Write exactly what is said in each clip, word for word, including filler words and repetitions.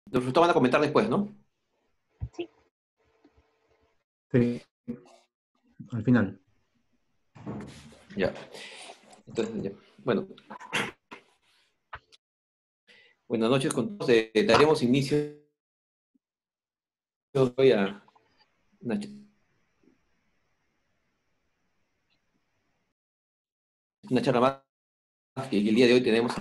Los resultados van a comentar después, ¿no? Sí. Sí, al final. Ya. Entonces, ya. Bueno. Buenas noches con todos. Eh, daremos inicio hoy a una, una charla más que el día de hoy tenemos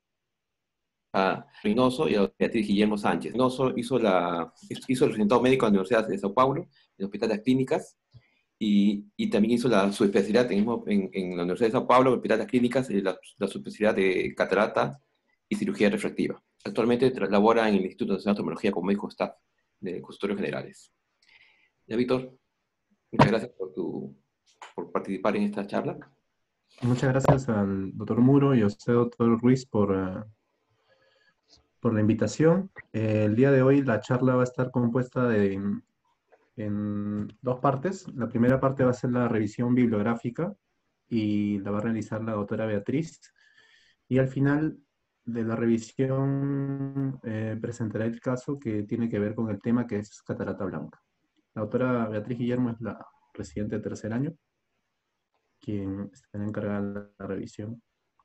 a Reynoso y a Beatriz Guillermo Sánchez. Reynoso hizo, la, hizo el representado médico de la Universidad de Sao Paulo, en el Hospital de las Clínicas, y, y también hizo la, su especialidad en, en, en la Universidad de Sao Paulo, en el Hospital de las Clínicas, la, la su especialidad de catarata y cirugía refractiva. Actualmente labora en el Instituto Nacional de Oftalmología como médico staff de consultorios generales. Ya, Víctor, muchas gracias por, tu, por participar en esta charla. Muchas gracias al doctor Muro y a usted, doctor Ruiz, por, uh, por la invitación. Eh, el día de hoy la charla va a estar compuesta de en dos partes. La primera parte va a ser la revisión bibliográfica y la va a realizar la doctora Beatriz. Y al final de la revisión eh, presentaré el caso que tiene que ver con el tema que es catarata blanca. La doctora Beatriz Guillermo es la residente de tercer año, quien está encargada de la revisión.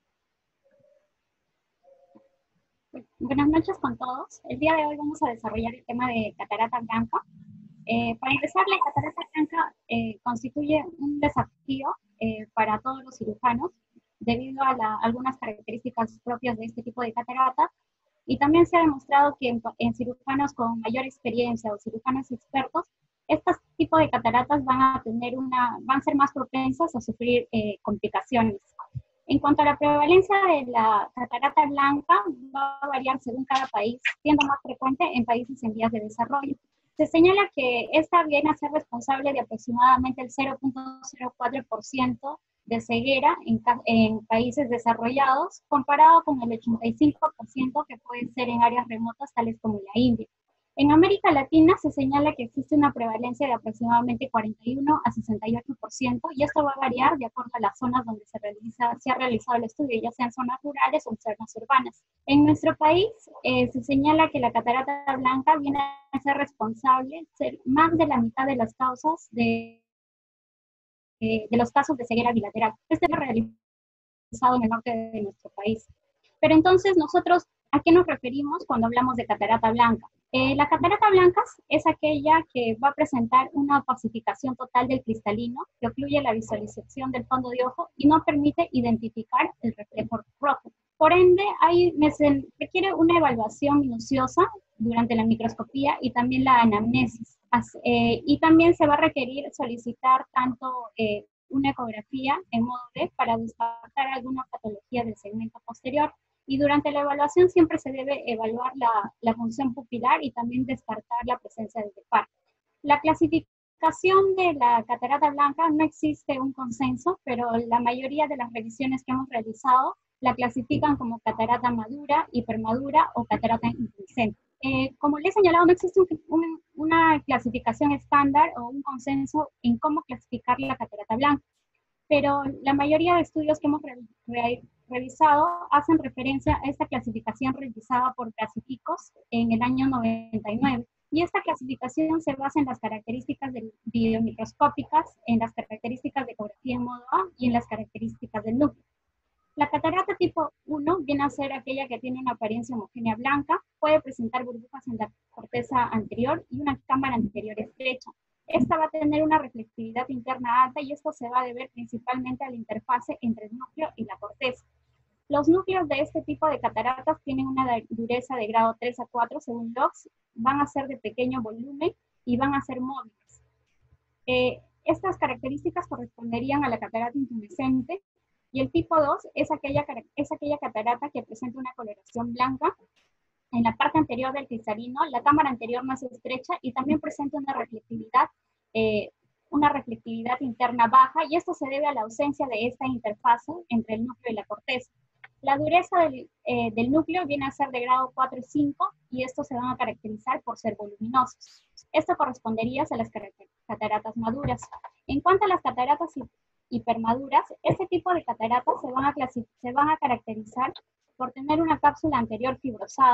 Buenas noches con todos. El día de hoy vamos a desarrollar el tema de catarata blanca. Eh, para empezar, la catarata blanca eh, constituye un desafío eh, para todos los cirujanos debido a la, algunas características propias de este tipo de catarata, y también se ha demostrado que en, en cirujanos con mayor experiencia o cirujanos expertos, estos tipos de cataratas van a tener una, van a ser más propensas a sufrir eh, complicaciones. En cuanto a la prevalencia de la catarata blanca, va a variar según cada país, siendo más frecuente en países en vías de desarrollo. Se señala que esta viene a ser responsable de aproximadamente el cero punto cero cuatro por ciento de ceguera en, en países desarrollados, comparado con el ochenta y cinco por ciento que puede ser en áreas remotas tales como la India. En América Latina se señala que existe una prevalencia de aproximadamente cuarenta y uno a sesenta y ocho por ciento, y esto va a variar de acuerdo a las zonas donde se, realiza, se ha realizado el estudio, ya sean zonas rurales o zonas urbanas. En nuestro país eh, se señala que la catarata blanca viene a ser responsable de más de la mitad de las causas de, de, de los casos de ceguera bilateral. Este es realizado en el norte de nuestro país. Pero entonces nosotros, ¿a qué nos referimos cuando hablamos de catarata blanca? Eh, la catarata blanca es aquella que va a presentar una opacificación total del cristalino que ocluye la visualización del fondo de ojo y no permite identificar el reflejo rojo. Por ende, hay, se requiere una evaluación minuciosa durante la microscopía y también la anamnesis. As, eh, y también se va a requerir solicitar tanto eh, una ecografía en modo D para descartar alguna patología del segmento posterior. Y durante la evaluación siempre se debe evaluar la, la función pupilar y también descartar la presencia de par. La clasificación de la catarata blanca no existe un consenso, pero la mayoría de las revisiones que hemos realizado la clasifican como catarata madura, hipermadura o catarata intumiscente. Eh, como les he señalado, no existe un, un, una clasificación estándar o un consenso en cómo clasificar la catarata blanca, pero la mayoría de estudios que hemos re, re, revisado hacen referencia a esta clasificación realizada por Clasificos en el año noventa y nueve. Y esta clasificación se basa en las características biomicroscópicas, en las características de ecografía en modo A y en las características del núcleo. La catarata tipo uno viene a ser aquella que tiene una apariencia homogénea blanca, puede presentar burbujas en la corteza anterior y una cámara anterior estrecha. Esta va a tener una reflectividad interna alta y esto se va a deber principalmente a la interfase entre el núcleo y la corteza. Los núcleos de este tipo de cataratas tienen una dureza de grado tres a cuatro según Lox, van a ser de pequeño volumen y van a ser móviles. Eh, estas características corresponderían a la catarata intumescente, y el tipo dos es aquella, es aquella catarata que presenta una coloración blanca en la parte anterior del cristalino, la cámara anterior más estrecha y también presenta una reflectividad, eh, una reflectividad interna baja, y esto se debe a la ausencia de esta interfase entre el núcleo y la corteza. La dureza del, eh, del núcleo viene a ser de grado cuatro y cinco y estos se van a caracterizar por ser voluminosos. Esto correspondería a las cataratas maduras. En cuanto a las cataratas hipermaduras, este tipo de cataratas se van, a se van a caracterizar por tener una cápsula anterior fibrosada,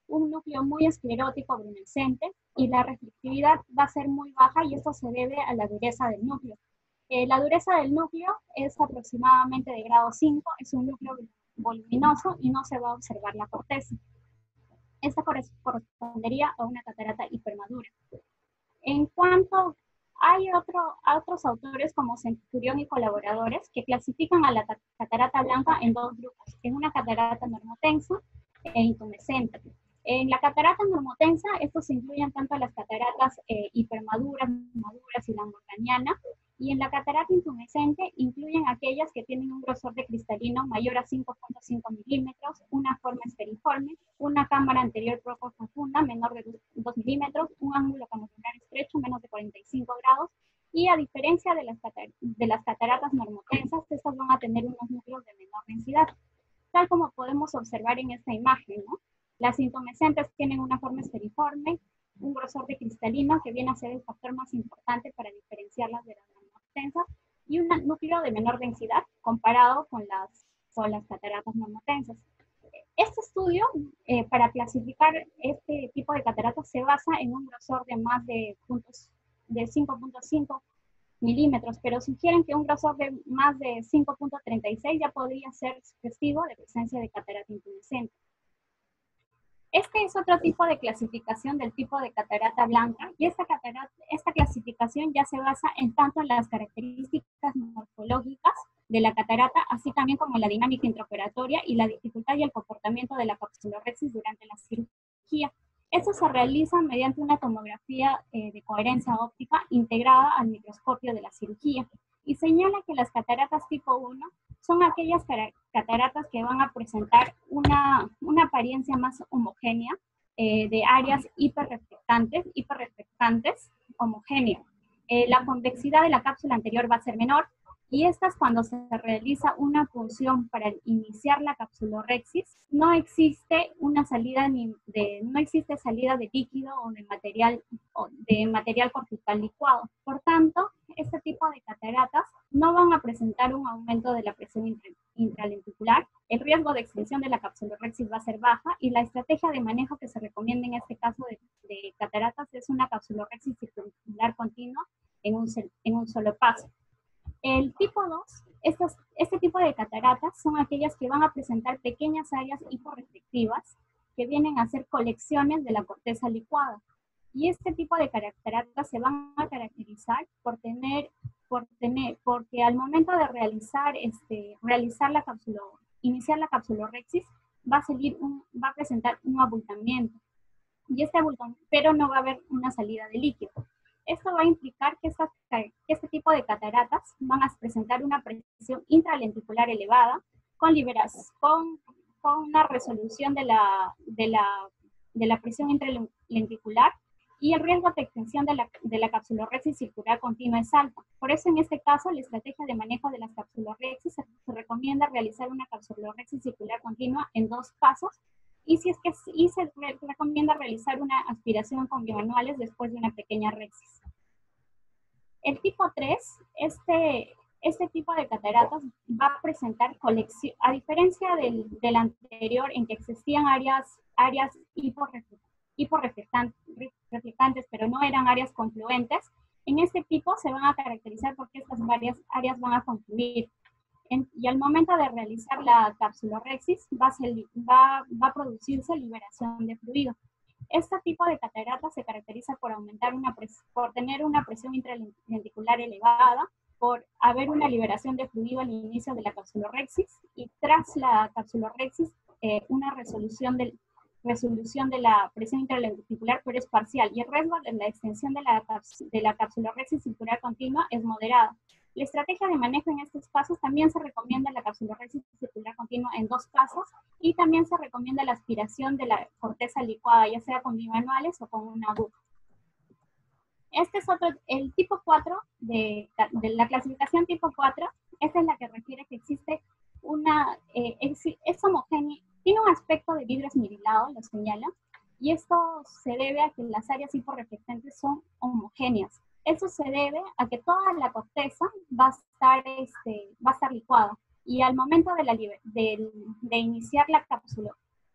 un núcleo muy esclerótico brunescente y la reflectividad va a ser muy baja y esto se debe a la dureza del núcleo. Eh, la dureza del núcleo es aproximadamente de grado cinco, es un núcleo voluminoso y no se va a observar la corteza. Esta correspondería a una catarata hipermadura. En cuanto hay otro, otros autores como Centurión y colaboradores que clasifican a la catarata blanca en dos grupos, en una catarata normotensa e intumescente. En la catarata normotensa, estos incluyen tanto las cataratas eh, hipermaduras, maduras y la morganiana, y en la catarata intumescente incluyen aquellas que tienen un grosor de cristalino mayor a cinco punto cinco milímetros, una forma esferiforme, una cámara anterior poco profunda menor de dos milímetros, un ángulo camuflar estrecho menos de cuarenta y cinco grados, y a diferencia de las, catar de las cataratas normotensas, estas van a tener unos núcleos de menor densidad, tal como podemos observar en esta imagen, ¿no? Las intumescentes tienen una forma esferiforme, un grosor de cristalino que viene a ser el factor más importante para diferenciarlas de las normotensas y un núcleo de menor densidad comparado con las, con las cataratas normotensas. Este estudio, eh, para clasificar este tipo de cataratas, se basa en un grosor de más de, puntos, de cinco punto cinco milímetros, pero sugieren que un grosor de más de cinco punto treinta y seis ya podría ser sugestivo de presencia de catarata intumescente. Este es otro tipo de clasificación del tipo de catarata blanca, y esta, catarata, esta clasificación ya se basa en tanto en las características morfológicas de la catarata, así también como en la dinámica intraoperatoria y la dificultad y el comportamiento de la capsulorhexis durante la cirugía. Esto se realiza mediante una tomografía eh, de coherencia óptica integrada al microscopio de la cirugía, y señala que las cataratas tipo uno son aquellas cataratas que van a presentar una, una apariencia más homogénea eh, de áreas hiperreflectantes, hiperreflectantes homogéneas. Eh, la convexidad de la cápsula anterior va a ser menor, y estas, cuando se realiza una punción para iniciar la capsulorhexis, no existe una salida ni de, no existe salida de líquido o de material, o de material cortical licuado. Por tanto, este tipo de cataratas no van a presentar un aumento de la presión intralenticular, el riesgo de extensión de la capsulorhexis va a ser baja, y la estrategia de manejo que se recomienda en este caso de, de cataratas es una capsulorhexis circumflejar continua en un, en un solo paso. El tipo dos, estos, este tipo de cataratas son aquellas que van a presentar pequeñas áreas hiporreflectivas que vienen a ser colecciones de la corteza licuada. Y este tipo de cataratas se van a caracterizar por tener, por tener porque al momento de realizar, este, realizar la cápsula, iniciar la capsulorhexis, va a, salir un, va a presentar un abultamiento. Y este abultamiento, pero no va a haber una salida de líquido. Esto va a implicar que, estas, que este tipo de cataratas van a presentar una presión intralenticular elevada con, liberas, con, con una resolución de la, de, la, de la presión intralenticular, y el riesgo de extensión de la, de la capsulorhexis circular continua es alto. Por eso, en este caso, la estrategia de manejo de las capsulorhexis se, se recomienda realizar una capsulorhexis circular continua en dos pasos, y, si es que, y se re recomienda realizar una aspiración con bimanuales después de una pequeña rexis. El tipo tres, este, este tipo de cataratas va a presentar colección, a diferencia del, del anterior en que existían áreas, áreas hiporreflectantes, pero no eran áreas confluentes. En este tipo se van a caracterizar porque estas varias áreas van a confluir. En, y al momento de realizar la capsulorhexis va, va, va a producirse liberación de fluido. Este tipo de catarata se caracteriza por aumentar una por tener una presión intralenticular elevada, por haber una liberación de fluido al inicio de la capsulorhexis, y tras la capsulorhexis eh, una resolución, del, resolución de la presión intralenticular, pero es parcial, y el riesgo de la extensión de la, de la capsulorhexis circular continua es moderado. La estrategia de manejo en estos pasos también se recomienda la capsulorhexis circular continua en dos pasos, y también se recomienda la aspiración de la corteza licuada, ya sea con bimanuales o con una aguja. Este es otro, el tipo cuatro, de, de la clasificación tipo cuatro, esta es la que refiere que existe una, eh, es, es homogénea, tiene un aspecto de vidrio esmerilado, lo señala, y esto se debe a que las áreas hiporreflectantes son homogéneas. Eso se debe a que toda la corteza va a estar, este, va a estar licuada, y al momento de, la, de, de iniciar la cápsula,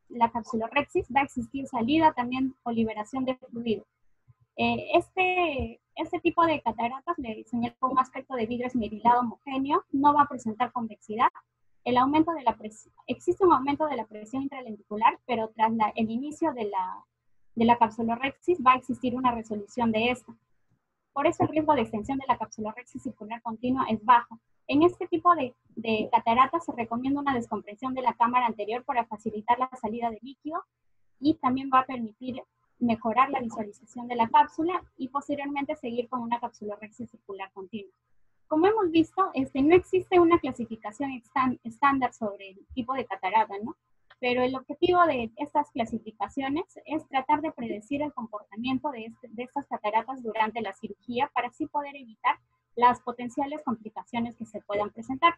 la capsulorhexis, va a existir salida también o liberación de fluido. Eh, este, este tipo de cataratas le señala un aspecto de vidrio esmerilado homogéneo, no va a presentar convexidad. El aumento de la presión, existe un aumento de la presión intralenticular, pero tras la, el inicio de la, de la capsulorhexis va a existir una resolución de esta. Por eso el riesgo de extensión de la capsulorhexis circular continua es bajo. En este tipo de, de cataratas se recomienda una descompresión de la cámara anterior para facilitar la salida de líquido y también va a permitir mejorar la visualización de la cápsula y posteriormente seguir con una capsulorhexis circular continua. Como hemos visto, este, no existe una clasificación estándar sobre el tipo de catarata, ¿no? Pero el objetivo de estas clasificaciones es tratar de predecir el comportamiento de, este, de estas cataratas durante la cirugía para así poder evitar las potenciales complicaciones que se puedan presentar.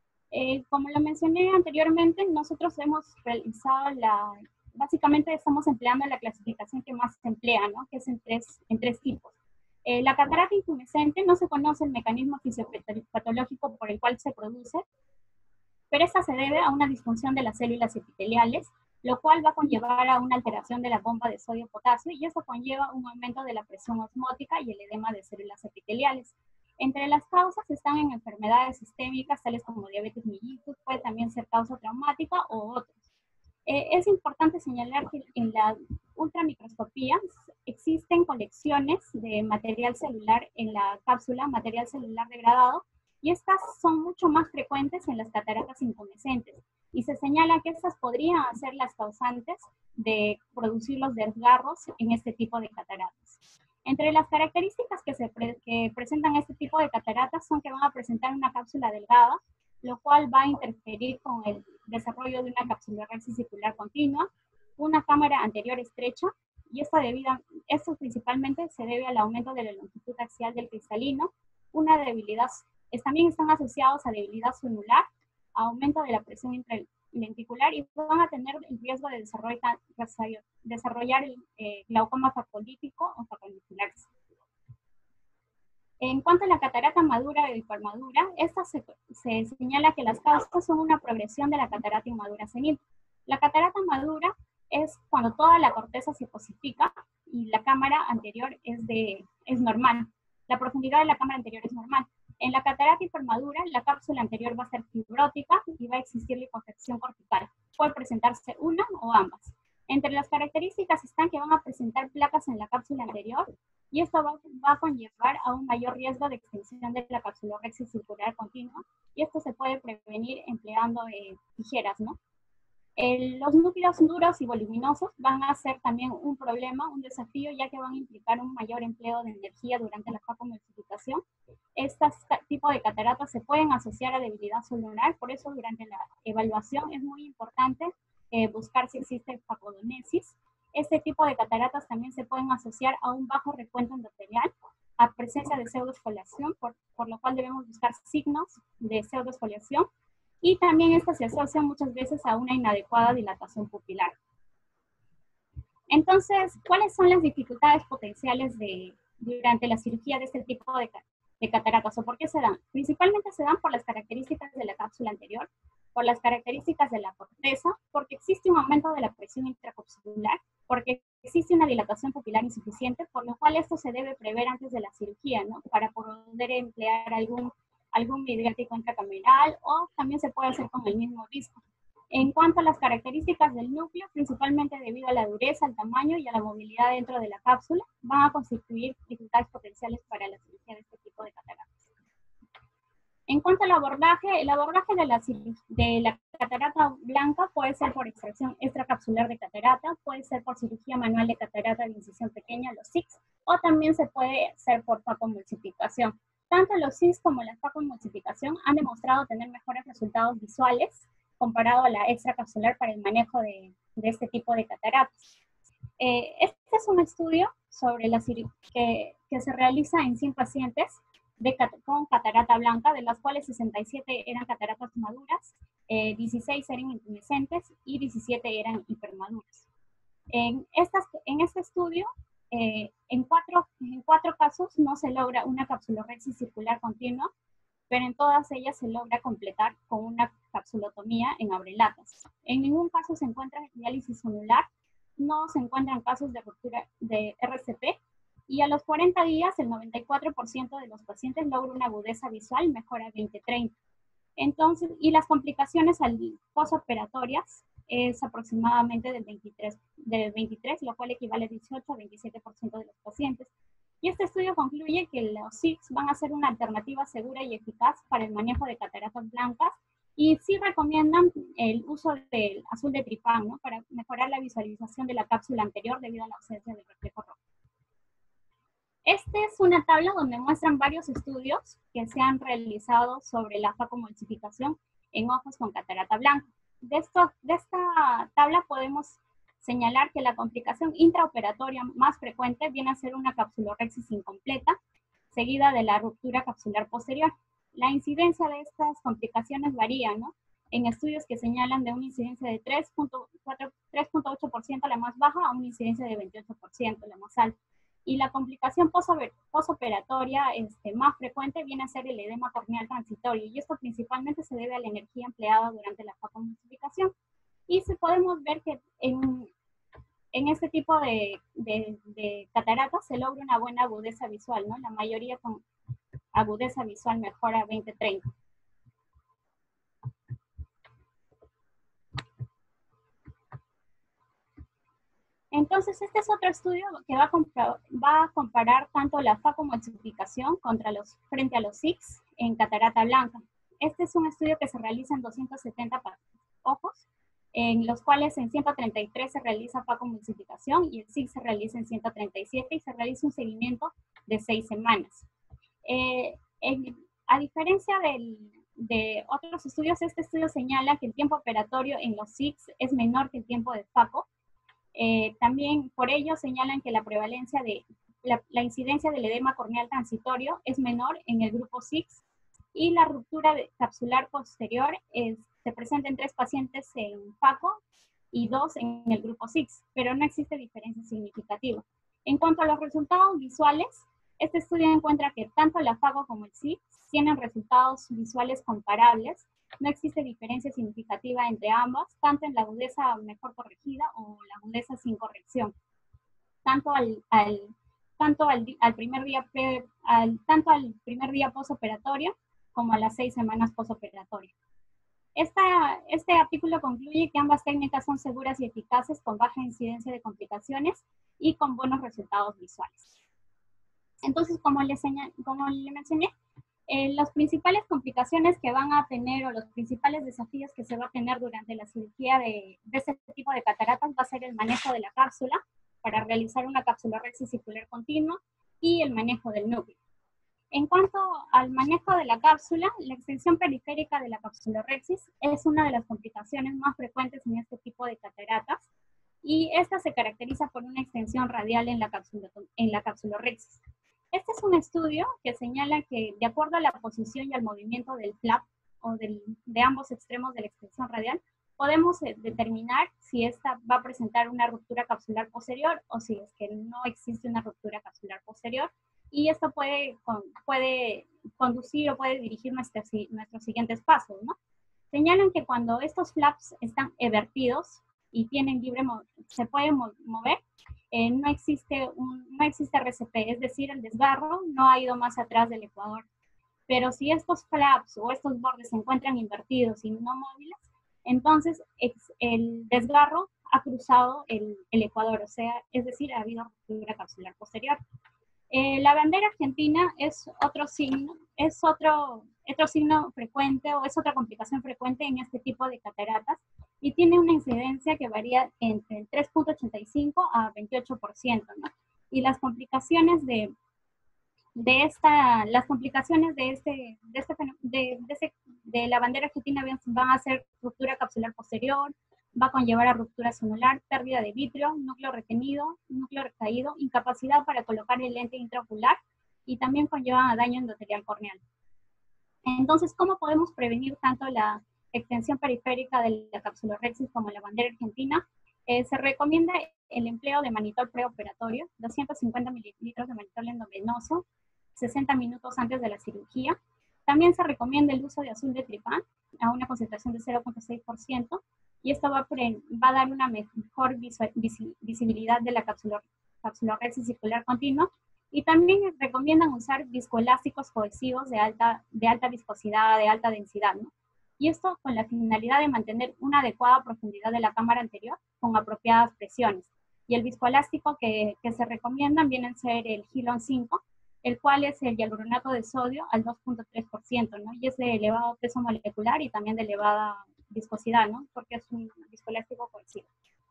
Eh, como lo mencioné anteriormente, nosotros hemos realizado la, básicamente estamos empleando la clasificación que más se emplea, ¿no? Que es en tres, en tres tipos. Eh, la catarata intumescente no se conoce el mecanismo fisiopatológico por el cual se produce, pero esta se debe a una disfunción de las células epiteliales, lo cual va a conllevar a una alteración de la bomba de sodio-potasio y eso conlleva un aumento de la presión osmótica y el edema de células epiteliales. Entre las causas están en enfermedades sistémicas, tales como diabetes mellitus, puede también ser causa traumática o otros. Eh, es importante señalar que en la ultramicroscopía existen colecciones de material celular en la cápsula, material celular degradado, y estas son mucho más frecuentes en las cataratas intumescentes. Y se señala que estas podrían ser las causantes de producir los desgarros en este tipo de cataratas. Entre las características que, se pre que presentan este tipo de cataratas son que van a presentar una cápsula delgada, lo cual va a interferir con el desarrollo de una capsulorhexis circular continua, una cámara anterior estrecha, y esto, debido, esto principalmente se debe al aumento de la longitud axial del cristalino, una debilidad, también están asociados a debilidad celular, aumento de la presión intralenticular y van a tener el riesgo de desarrollar, desarrollar el eh, glaucoma facolítico o facondiculares. En cuanto a la catarata madura o hipermadura, esta se, se señala que las causas son una progresión de la catarata inmadura senil. La catarata madura es cuando toda la corteza se cosifica y la cámara anterior es, de, es normal. La profundidad de la cámara anterior es normal. En la catarata hipermadura, la cápsula anterior va a ser fibrótica y va a existir liposucción cortical. Puede presentarse una o ambas. Entre las características están que van a presentar placas en la cápsula anterior y esto va, va a conllevar a un mayor riesgo de extensión de la capsulorhexis circular continua y esto se puede prevenir empleando eh, tijeras, ¿no? El, los núcleos duros y voluminosos van a ser también un problema, un desafío, ya que van a implicar un mayor empleo de energía durante la facomultiplicación. Este tipo de cataratas se pueden asociar a debilidad celular, por eso durante la evaluación es muy importante eh, buscar si existe facodonesis. Este tipo de cataratas también se pueden asociar a un bajo recuento endotelial, a presencia de pseudoesfoliación, por, por lo cual debemos buscar signos de pseudoesfoliación. Y también esta se asocia muchas veces a una inadecuada dilatación pupilar. Entonces, ¿cuáles son las dificultades potenciales de, durante la cirugía de este tipo de, de cataratas? ¿O por qué se dan? Principalmente se dan por las características de la cápsula anterior, por las características de la corteza, porque existe un aumento de la presión intracapsular, porque existe una dilatación pupilar insuficiente, por lo cual esto se debe prever antes de la cirugía, ¿no? Para poder emplear algún algún midriático intracameral o también se puede hacer con el mismo disco. En cuanto a las características del núcleo, principalmente debido a la dureza, al tamaño y a la movilidad dentro de la cápsula, van a constituir dificultades potenciales para la cirugía de este tipo de cataratas. En cuanto al abordaje, el abordaje de la, de la catarata blanca puede ser por extracción extracapsular de catarata, puede ser por cirugía manual de catarata de incisión pequeña, los S I Cs, o también se puede ser por facomultiplicación. Tanto los S I S como la facomultiplicación han demostrado tener mejores resultados visuales comparado a la extracapsular para el manejo de, de este tipo de cataratas. Eh, este es un estudio sobre la que, que se realiza en cien pacientes de, con catarata blanca, de las cuales sesenta y siete eran cataratas maduras, eh, dieciséis eran intumescentes y diecisiete eran hipermaduras. En, estas, en este estudio, Eh, en, cuatro, en cuatro casos no se logra una capsulorhexis circular continua, pero en todas ellas se logra completar con una capsulotomía en abrelatas. En ningún caso se encuentra diálisis anular, no se encuentran casos de ruptura de R C P, y a los cuarenta días el noventa y cuatro por ciento de los pacientes logra una agudeza visual mejora veinte treinta. Entonces, y las complicaciones posoperatorias es aproximadamente del veintitrés, del veintitrés, lo cual equivale a dieciocho a veintisiete por ciento de los pacientes. Y este estudio concluye que los S I Cs van a ser una alternativa segura y eficaz para el manejo de cataratas blancas, y sí recomiendan el uso del azul de tripán, ¿no?, para mejorar la visualización de la cápsula anterior debido a la ausencia del reflejo rojo. Esta es una tabla donde muestran varios estudios que se han realizado sobre la facomulsificación en ojos con catarata blanca. De, esto, de esta tabla podemos señalar que la complicación intraoperatoria más frecuente viene a ser una capsulorrexis incompleta, seguida de la ruptura capsular posterior. La incidencia de estas complicaciones varía, ¿no?, en estudios que señalan de una incidencia de tres punto ocho por ciento la más baja a una incidencia de veintiocho por ciento la más alta. Y la complicación posoperatoria este, más frecuente viene a ser el edema corneal transitorio, y esto principalmente se debe a la energía empleada durante la facomulsificación. Y si podemos ver que en, en este tipo de, de, de cataratas se logra una buena agudeza visual, ¿no? La mayoría con agudeza visual mejora veinte treinta. Entonces, este es otro estudio que va a, va a comparar tanto la facomulsificación contra los, frente a los S I Cs en catarata blanca. Este es un estudio que se realiza en doscientos setenta ojos, en los cuales en ciento treinta y tres se realiza facomulsificación y el S I C se realiza en ciento treinta y siete, y se realiza un seguimiento de seis semanas. Eh, en, a diferencia del, de otros estudios, este estudio señala que el tiempo operatorio en los S I Cs es menor que el tiempo de faco. Eh, también por ello señalan que la prevalencia de la, la incidencia del edema corneal transitorio es menor en el grupo S I C, y la ruptura de, capsular posterior es, se presenta en tres pacientes en faco y dos en el grupo S I C, pero no existe diferencia significativa. En cuanto a los resultados visuales, este estudio encuentra que tanto la faco como el S I C tienen resultados visuales comparables. No existe diferencia significativa entre ambas, tanto en la agudeza mejor corregida o la agudeza sin corrección. Tanto al, al, tanto al, al primer día, al, tanto al primer día posoperatorio como a las seis semanas posoperatorio. Esta, este artículo concluye que ambas técnicas son seguras y eficaces, con baja incidencia de complicaciones y con buenos resultados visuales. Entonces, como le, señal, como le mencioné, Eh, las principales complicaciones que van a tener, o los principales desafíos que se va a tener durante la cirugía de, de este tipo de cataratas, va a ser el manejo de la cápsula para realizar una capsulorrexis circular continua y el manejo del núcleo. En cuanto al manejo de la cápsula, la extensión periférica de la capsulorrexis es una de las complicaciones más frecuentes en este tipo de cataratas, y esta se caracteriza por una extensión radial en la, capsulo, en la capsulorrexis. Este es un estudio que señala que, de acuerdo a la posición y al movimiento del flap o del, de ambos extremos de la extensión radial, podemos eh, determinar si esta va a presentar una ruptura capsular posterior o si es que no existe una ruptura capsular posterior, y esto puede, con, puede conducir o puede dirigir nuestros, nuestros siguientes pasos, ¿no? Señalan que cuando estos flaps están evertidos y tienen libre, se pueden mover, Eh, no, existe un, no existe R C P, es decir, el desgarro no ha ido más atrás del ecuador. Pero si estos flaps o estos bordes se encuentran invertidos y no móviles, entonces el desgarro ha cruzado el, el ecuador, o sea, es decir, ha habido ruptura capsular posterior. Eh, la bandera argentina es otro signo, es otro, otro signo frecuente, o es otra complicación frecuente en este tipo de cataratas, y tiene una incidencia que varía entre el tres punto ochenta y cinco a veintiocho por ciento, ¿no? Y las complicaciones de, de esta, las complicaciones de este, de este, de, de, ese, de la bandera argentina van a ser ruptura capsular posterior, va a conllevar a ruptura sonular, pérdida de vitrio, núcleo retenido, núcleo recaído, incapacidad para colocar el lente intraocular, y también conlleva daño endotelial corneal. Entonces, ¿cómo podemos prevenir tanto la extensión periférica de la capsulorrexis como la bandera argentina? Eh, se recomienda el empleo de manitol preoperatorio, doscientos cincuenta mililitros de manitol endovenoso, sesenta minutos antes de la cirugía. También se recomienda el uso de azul de tripán a una concentración de cero punto seis por ciento, y esto va a, pre, va a dar una mejor visual, vis, visibilidad de la capsulorhexis circular continua. Y también recomiendan usar viscoelásticos cohesivos de alta, de alta viscosidad, de alta densidad, ¿no? Y esto con la finalidad de mantener una adecuada profundidad de la cámara anterior con apropiadas presiones. Y el viscoelástico que, que se recomiendan viene a ser el Hilon cinco, el cual es el hialuronato de sodio al dos punto tres por ciento, ¿no? Y es de elevado peso molecular y también de elevada viscosidad, ¿no? Porque es un viscoelástico cohesivo.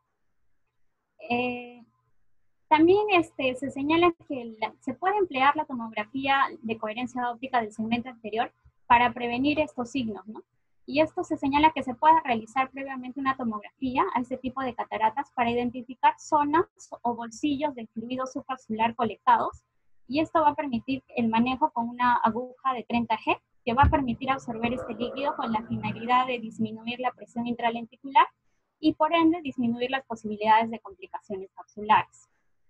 Eh, también este, se señala que la, se puede emplear la tomografía de coherencia óptica del segmento anterior para prevenir estos signos, ¿no? Y esto se señala que se puede realizar previamente una tomografía a este tipo de cataratas para identificar zonas o bolsillos de fluido subcapsular colectados, y esto va a permitir el manejo con una aguja de treinta G, que va a permitir absorber este líquido con la finalidad de disminuir la presión intralenticular y por ende disminuir las posibilidades de complicaciones capsulares.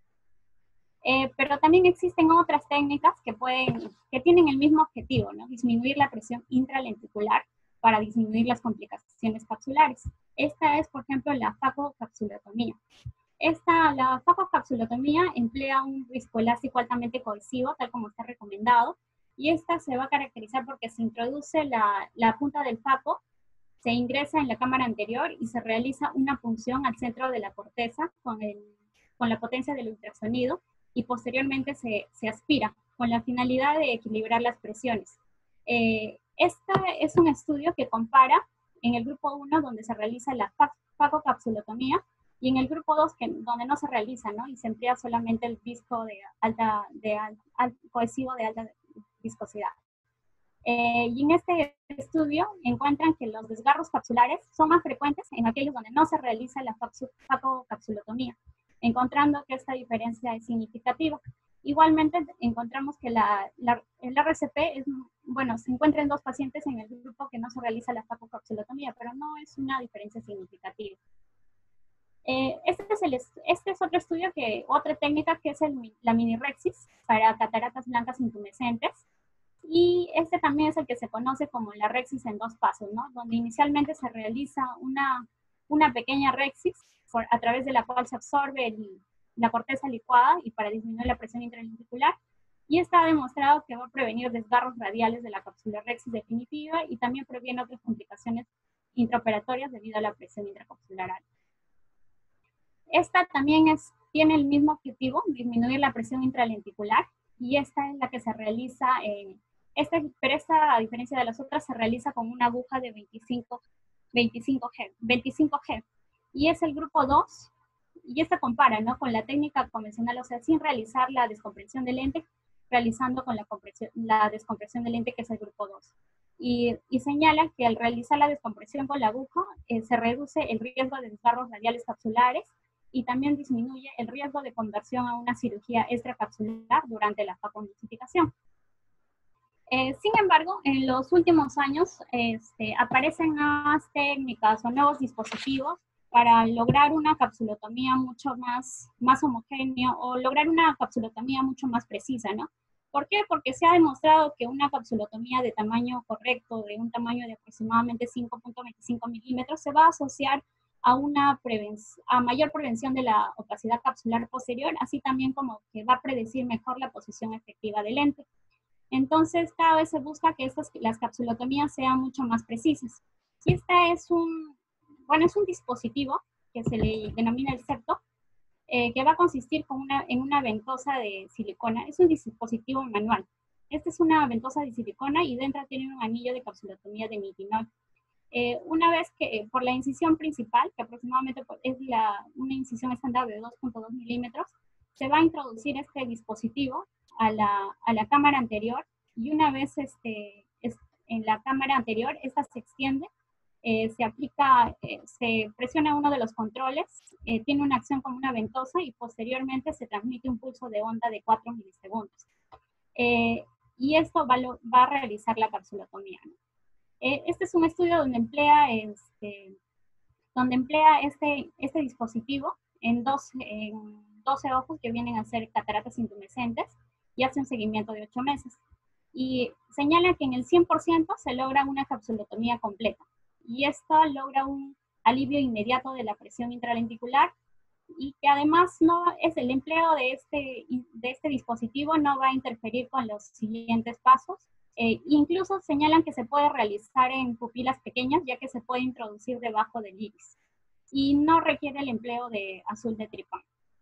Eh, pero también existen otras técnicas que, pueden, que tienen el mismo objetivo, ¿no? Disminuir la presión intralenticular para disminuir las complicaciones capsulares. Esta es, por ejemplo, la facocapsulotomía. Esta, la facocapsulotomía emplea un viscoelástico altamente cohesivo, tal como está recomendado, y esta se va a caracterizar porque se introduce la, la punta del faco, se ingresa en la cámara anterior y se realiza una punción al centro de la corteza con, el, con la potencia del ultrasonido, y posteriormente se, se aspira con la finalidad de equilibrar las presiones. Eh, este es un estudio que compara en el grupo uno, donde se realiza la facocapsulotomía, y en el grupo dos, que, donde no se realiza, ¿no? Y se emplea solamente el visco de alta, de al, al, cohesivo de alta viscosidad. Eh, y en este estudio encuentran que los desgarros capsulares son más frecuentes en aquellos donde no se realiza la facocapsulotomía, encontrando que esta diferencia es significativa. Igualmente encontramos que la, la, el R C P es, bueno, se encuentra en dos pacientes en el grupo que no se realiza la facocapsulotomía, pero no es una diferencia significativa. Eh, este, es el, este es otro estudio, que, otra técnica que es el, la minirexis para cataratas blancas intumescentes, y este también es el que se conoce como la rexis en dos pasos, ¿no? Donde inicialmente se realiza una, una pequeña rexis por, a través de la cual se absorbe el, la corteza licuada y para disminuir la presión intralenticular, y está demostrado que va a prevenir desgarros radiales de la capsulorhexis definitiva y también previene otras complicaciones intraoperatorias debido a la presión intracapsular alta. Esta también es, tiene el mismo objetivo, disminuir la presión intralenticular, y esta es la que se realiza, en, este, pero esta, a diferencia de las otras, se realiza con una aguja de veinticinco G, y es el grupo dos, y esta compara, ¿no? Con la técnica convencional, o sea, sin realizar la descompresión del lente, realizando con la, la descompresión del lente, que es el grupo dos. Y, y señala que al realizar la descompresión con la aguja, eh, se reduce el riesgo de desgarros radiales capsulares, y también disminuye el riesgo de conversión a una cirugía extracapsular durante la facodentificación. Eh, sin embargo, en los últimos años este, aparecen nuevas técnicas o nuevos dispositivos para lograr una capsulotomía mucho más, más homogénea, o lograr una capsulotomía mucho más precisa, ¿no? ¿Por qué? Porque se ha demostrado que una capsulotomía de tamaño correcto, de un tamaño de aproximadamente cinco punto veinticinco milímetros, se va a asociar a una a mayor prevención de la opacidad capsular posterior, así también como que va a predecir mejor la posición efectiva del lente. Entonces, cada vez se busca que estas, las capsulotomías sean mucho más precisas. Y este es un, bueno, es un dispositivo que se le denomina el septo, eh, que va a consistir con una, en una ventosa de silicona. Es un dispositivo manual. Esta es una ventosa de silicona y dentro tiene un anillo de capsulotomía de nitinol. Eh, una vez que eh, por la incisión principal, que aproximadamente es la, una incisión estándar de dos punto dos milímetros, se va a introducir este dispositivo a la, a la cámara anterior, y una vez este, es, en la cámara anterior, esta se extiende, eh, se aplica, eh, se presiona uno de los controles, eh, tiene una acción como una ventosa, y posteriormente se transmite un pulso de onda de cuatro milisegundos. Eh, y esto va, lo, va a realizar la capsulotomía, ¿no? Este es un estudio donde emplea, este, donde emplea este, este dispositivo en, dos, en doce ojos que vienen a ser cataratas intumescentes, y hace un seguimiento de ocho meses. y señala que en el cien por ciento se logra una capsulotomía completa. Y esto logra un alivio inmediato de la presión intralenticular y que además no es el empleo de este, de este dispositivo no va a interferir con los siguientes pasos. Eh, incluso señalan que se puede realizar en pupilas pequeñas, ya que se puede introducir debajo del iris y no requiere el empleo de azul de tripán.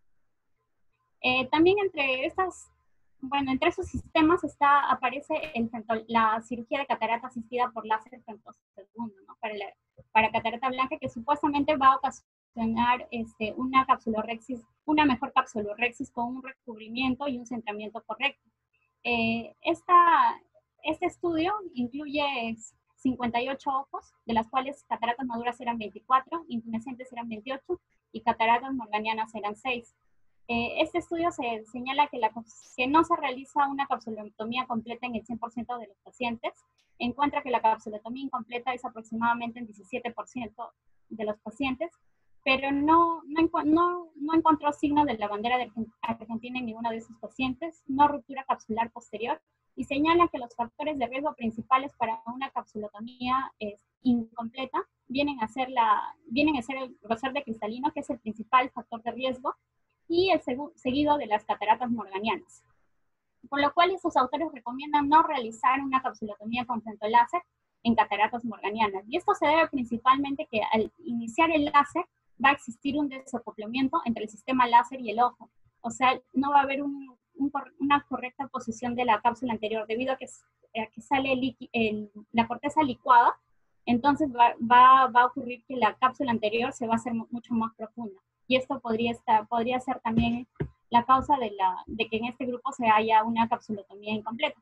Eh, también entre estas, bueno, entre esos sistemas está, aparece el, la cirugía de catarata asistida por láser femtosegundo, ¿no? Para, la, para catarata blanca, que supuestamente va a ocasionar este, una capsulorhexis, una mejor capsulorhexis con un recubrimiento y un centramiento correcto. Eh, esta, este estudio incluye cincuenta y ocho ojos, de las cuales cataratas maduras eran veinticuatro, intumescentes eran veintiocho y cataratas morganianas eran seis. Eh, este estudio se señala que, la, que no se realiza una capsulotomía completa en el cien por ciento de los pacientes. Encuentra que la capsulotomía incompleta es aproximadamente en diecisiete por ciento de los pacientes, pero no, no, no, no encontró signos de la bandera de Argentina en ninguno de esos pacientes, no ruptura capsular posterior, y señala que los factores de riesgo principales para una capsulotomía eh, incompleta vienen a, ser la, vienen a ser el grosor de cristalino, que es el principal factor de riesgo, y el seguido de las cataratas morganianas. Por lo cual, estos autores recomiendan no realizar una capsulotomía con femtoláser en cataratas morganianas. Y esto se debe principalmente que al iniciar el láser va a existir un desacoplamiento entre el sistema láser y el ojo. O sea, no va a haber un, un, una correcta posición de la cápsula anterior debido a que, a que sale el, el, la corteza licuada. Entonces va, va, va a ocurrir que la cápsula anterior se va a hacer mucho más profunda. Y esto podría, estar, podría ser también la causa de, la, de que en este grupo se haya una capsulotomía incompleta.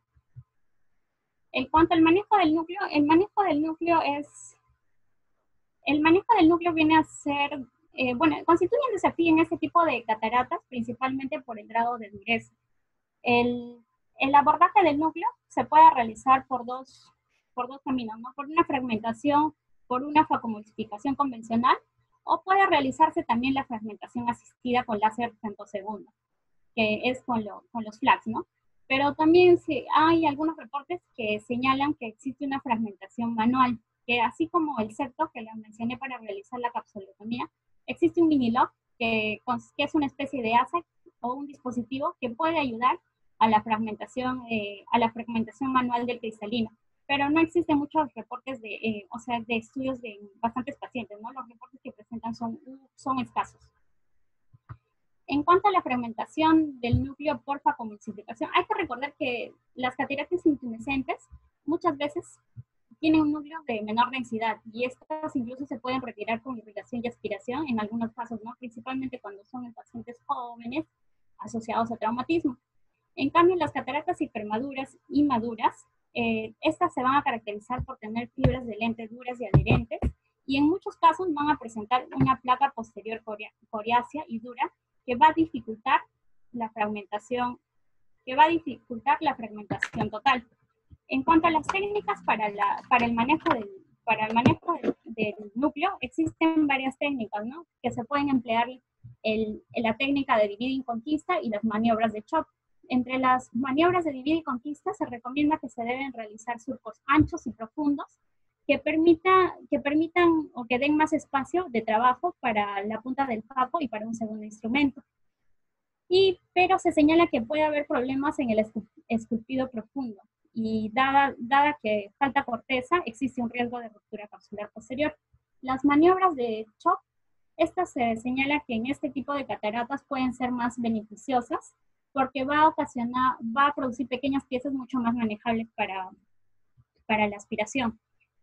En cuanto al manejo del núcleo, el manejo del núcleo es, el manejo del núcleo viene a ser, eh, bueno, constituye un desafío en este tipo de cataratas, principalmente por el grado de dureza. El, el abordaje del núcleo se puede realizar por dos, por dos caminos, ¿no? Por una fragmentación, por una facomultiplicación convencional, o puede realizarse también la fragmentación asistida con láser femtosegundo, que es con, lo, con los flags, ¿no? Pero también sí, hay algunos reportes que señalan que existe una fragmentación manual, que así como el septo que les mencioné para realizar la capsulotomía, existe un minilog que, que es una especie de asa o un dispositivo que puede ayudar a la fragmentación, eh, a la fragmentación manual del cristalino. Pero no existen muchos reportes de, eh, o sea, de estudios de bastantes pacientes, ¿no? Los reportes que presentan son, son escasos. En cuanto a la fragmentación del núcleo por facomultiplicación, hay que recordar que las cataratas intumescentes muchas veces tienen un núcleo de menor densidad y estas incluso se pueden retirar con irrigación y aspiración en algunos casos, ¿no? Principalmente cuando son en pacientes jóvenes asociados a traumatismo. En cambio, las cataratas hipermaduras y maduras, Eh, estas se van a caracterizar por tener fibras de lente duras y adherentes y en muchos casos van a presentar una placa posterior coriácea y dura que va a dificultar la fragmentación, que va a dificultar la fragmentación total. En cuanto a las técnicas para, la, para el manejo, del, para el manejo del, del núcleo, existen varias técnicas, ¿no? Que se pueden emplear el, la técnica de divide y conquista y las maniobras de chop. Entre las maniobras de divide y conquista se recomienda que se deben realizar surcos anchos y profundos que, permita, que permitan o que den más espacio de trabajo para la punta del faco y para un segundo instrumento. Y, pero se señala que puede haber problemas en el esculpido profundo y dada, dada que falta corteza, existe un riesgo de ruptura capsular posterior. Las maniobras de chop, estas se señala que en este tipo de cataratas pueden ser más beneficiosas porque va a ocasionar, va a producir pequeñas piezas mucho más manejables para, para la aspiración.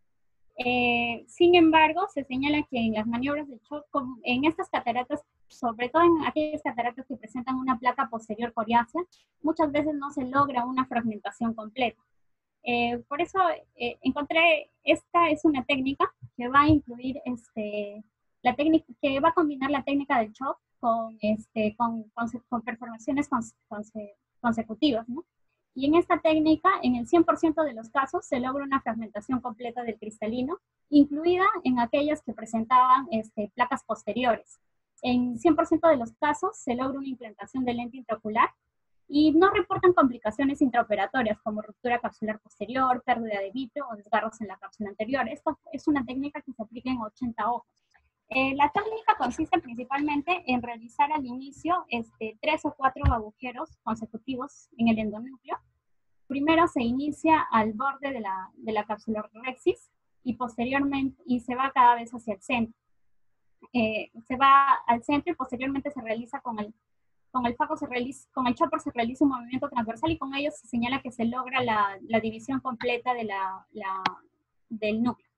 Eh, sin embargo, se señala que en las maniobras de chop, en estas cataratas, sobre todo en aquellas cataratas que presentan una placa posterior coriácea, muchas veces no se logra una fragmentación completa. Eh, por eso eh, encontré, esta es una técnica que va a incluir, este, la técnica, que va a combinar la técnica del chop con, este, con, con, con perforaciones conse, conse, consecutivas, ¿no? Y en esta técnica, en el cien por ciento de los casos, se logra una fragmentación completa del cristalino, incluida en aquellas que presentaban este, placas posteriores. En cien por ciento de los casos, se logra una implantación de lente intraocular y no reportan complicaciones intraoperatorias como ruptura capsular posterior, pérdida de vitro o desgarros en la cápsula anterior. Esto es una técnica que se aplica en ochenta ojos. Eh, la técnica consiste principalmente en realizar al inicio este, tres o cuatro agujeros consecutivos en el endonúcleo. Primero se inicia al borde de la, de la capsulorhexis y posteriormente y se va cada vez hacia el centro. Eh, se va al centro y posteriormente se realiza con el, con el faco, se realiza, con el chopper se realiza un movimiento transversal y con ello se señala que se logra la, la división completa de la, la, del núcleo.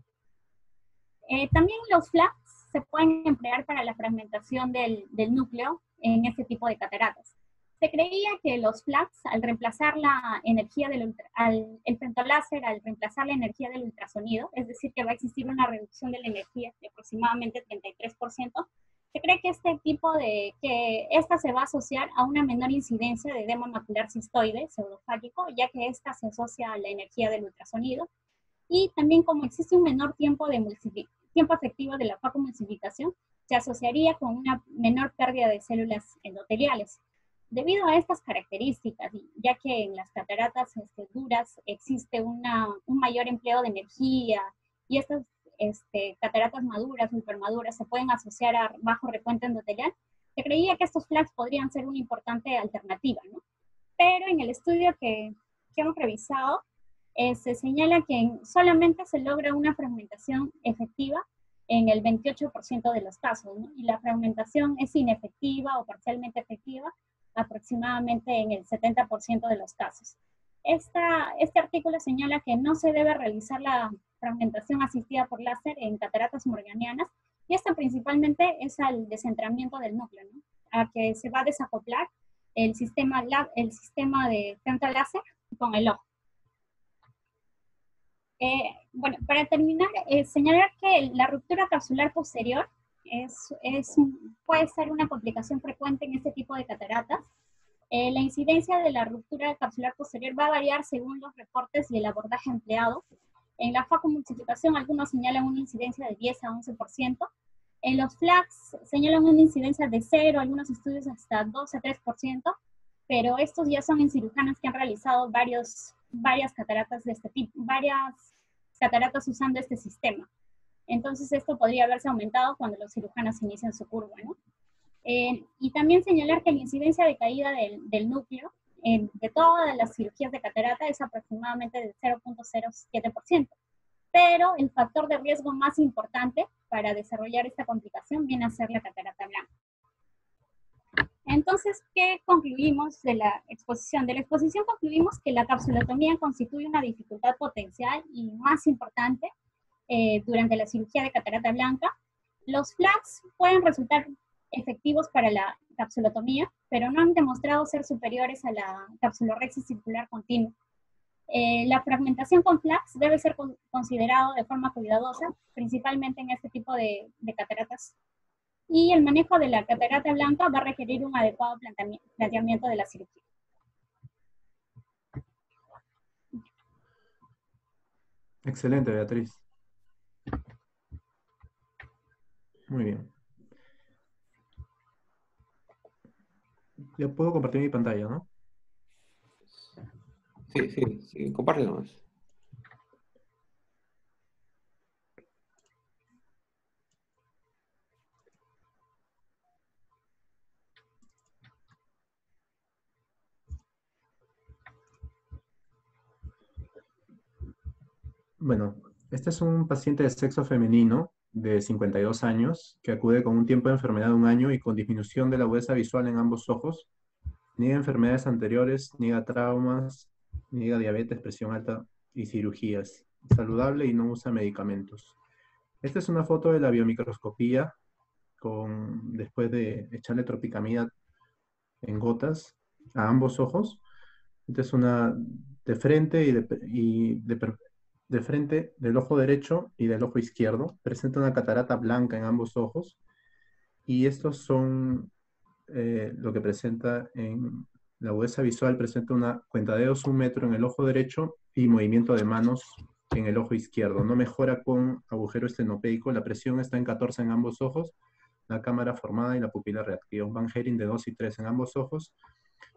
Eh, también los flaps se pueden emplear para la fragmentación del, del núcleo en este tipo de cataratas. Se creía que los flaps, al reemplazar la energía del ultra, al, el femtoláser, al reemplazar la energía del ultrasonido, es decir, que va a existir una reducción de la energía de aproximadamente treinta y tres por ciento, se cree que este tipo de, que esta se va a asociar a una menor incidencia de edema macular cistoide pseudofálico, ya que esta se asocia a la energía del ultrasonido, y también como existe un menor tiempo, de tiempo efectivo de la facomulsificación, se asociaría con una menor pérdida de células endoteliales. Debido a estas características, ya que en las cataratas este, duras existe una, un mayor empleo de energía y estas este, cataratas maduras o hipermaduras se pueden asociar a bajo recuento endotelial, se creía que estos flaps podrían ser una importante alternativa, ¿no? Pero en el estudio que, que hemos revisado, eh, se señala que en, solamente se logra una fragmentación efectiva en el veintiocho por ciento de los casos, ¿no? Y la fragmentación es inefectiva o parcialmente efectiva aproximadamente en el setenta por ciento de los casos. Esta, este artículo señala que no se debe realizar la fragmentación asistida por láser en cataratas morganianas, y esta principalmente es al descentramiento del núcleo, ¿no? A que se va a desacoplar el sistema, el sistema de femtoláser con el ojo. Eh, bueno, para terminar, eh, señalar que la ruptura capsular posterior es, es, puede ser una complicación frecuente en este tipo de cataratas. Eh, la incidencia de la ruptura capsular posterior va a variar según los reportes y el abordaje empleado. En la facomulsificación, algunos señalan una incidencia de diez a once por ciento. En los flaps señalan una incidencia de cero, algunos estudios hasta dos a tres por ciento, pero estos ya son en cirujanos que han realizado varios, varias cataratas de este tipo, varias cataratas usando este sistema. Entonces esto podría haberse aumentado cuando los cirujanos inician su curva, ¿no? Eh, y también señalar que la incidencia de caída del, del núcleo eh, de todas las cirugías de catarata es aproximadamente del cero punto cero siete por ciento. Pero el factor de riesgo más importante para desarrollar esta complicación viene a ser la catarata blanca. Entonces, ¿qué concluimos de la exposición? De la exposición concluimos que la capsulotomía constituye una dificultad potencial y más importante eh, durante la cirugía de catarata blanca. Los flaps pueden resultar efectivos para la capsulotomía, pero no han demostrado ser superiores a la capsulorhexis circular continua. Eh, la fragmentación con flaps debe ser con, considerado de forma cuidadosa, principalmente en este tipo de, de cataratas. Y el manejo de la catarata blanca va a requerir un adecuado planteamiento de la cirugía. Excelente, Beatriz. Muy bien. Ya puedo compartir mi pantalla, ¿no? Sí, sí, sí, comparte nomás. Bueno, este es un paciente de sexo femenino de cincuenta y dos años que acude con un tiempo de enfermedad de un año y con disminución de la agudeza visual en ambos ojos. Niega enfermedades anteriores, niega traumas, niega diabetes, presión alta y cirugías. Saludable y no usa medicamentos. Esta es una foto de la biomicroscopía con, después de echarle tropicamida en gotas a ambos ojos. Esta es una de frente y de, y de, de frente del ojo derecho y del ojo izquierdo. Presenta una catarata blanca en ambos ojos. Y estos son eh, lo que presenta en la agudeza visual. Presenta una cuenta de dedos un metro en el ojo derecho y movimiento de manos en el ojo izquierdo. No mejora con agujero estenopeico. La presión está en catorce en ambos ojos. La cámara formada y la pupila reactiva. Un Van Hering de dos y tres en ambos ojos.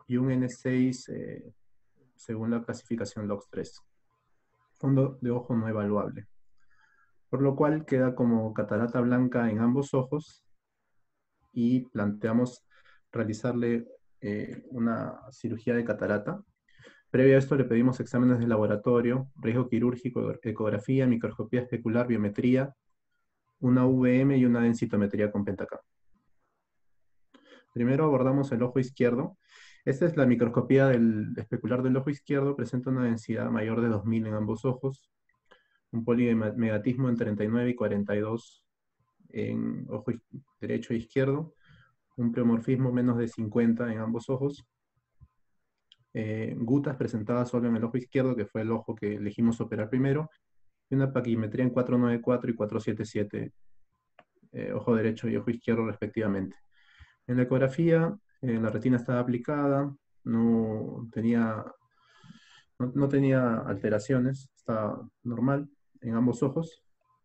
y un N seis eh, según la clasificación LOX tres. Fondo de ojo no evaluable. Por lo cual queda como catarata blanca en ambos ojos y planteamos realizarle eh, una cirugía de catarata. Previo a esto le pedimos exámenes de laboratorio, riesgo quirúrgico, ecografía, microscopía especular, biometría, una V M y una densitometría con Pentacam. Primero abordamos el ojo izquierdo. Esta es la microscopía del especular del ojo izquierdo, presenta una densidad mayor de dos mil en ambos ojos, un polimegatismo en treinta y nueve y cuarenta y dos en ojo derecho e izquierdo, un pleomorfismo menos de cincuenta en ambos ojos, eh, gutas presentadas solo en el ojo izquierdo, que fue el ojo que elegimos operar primero, y una paquimetría en cuatrocientos noventa y cuatro y cuatrocientos setenta y siete, eh, ojo derecho y ojo izquierdo respectivamente. En la ecografía, eh, la retina estaba aplicada, no tenía, no, no tenía alteraciones, estaba normal en ambos ojos.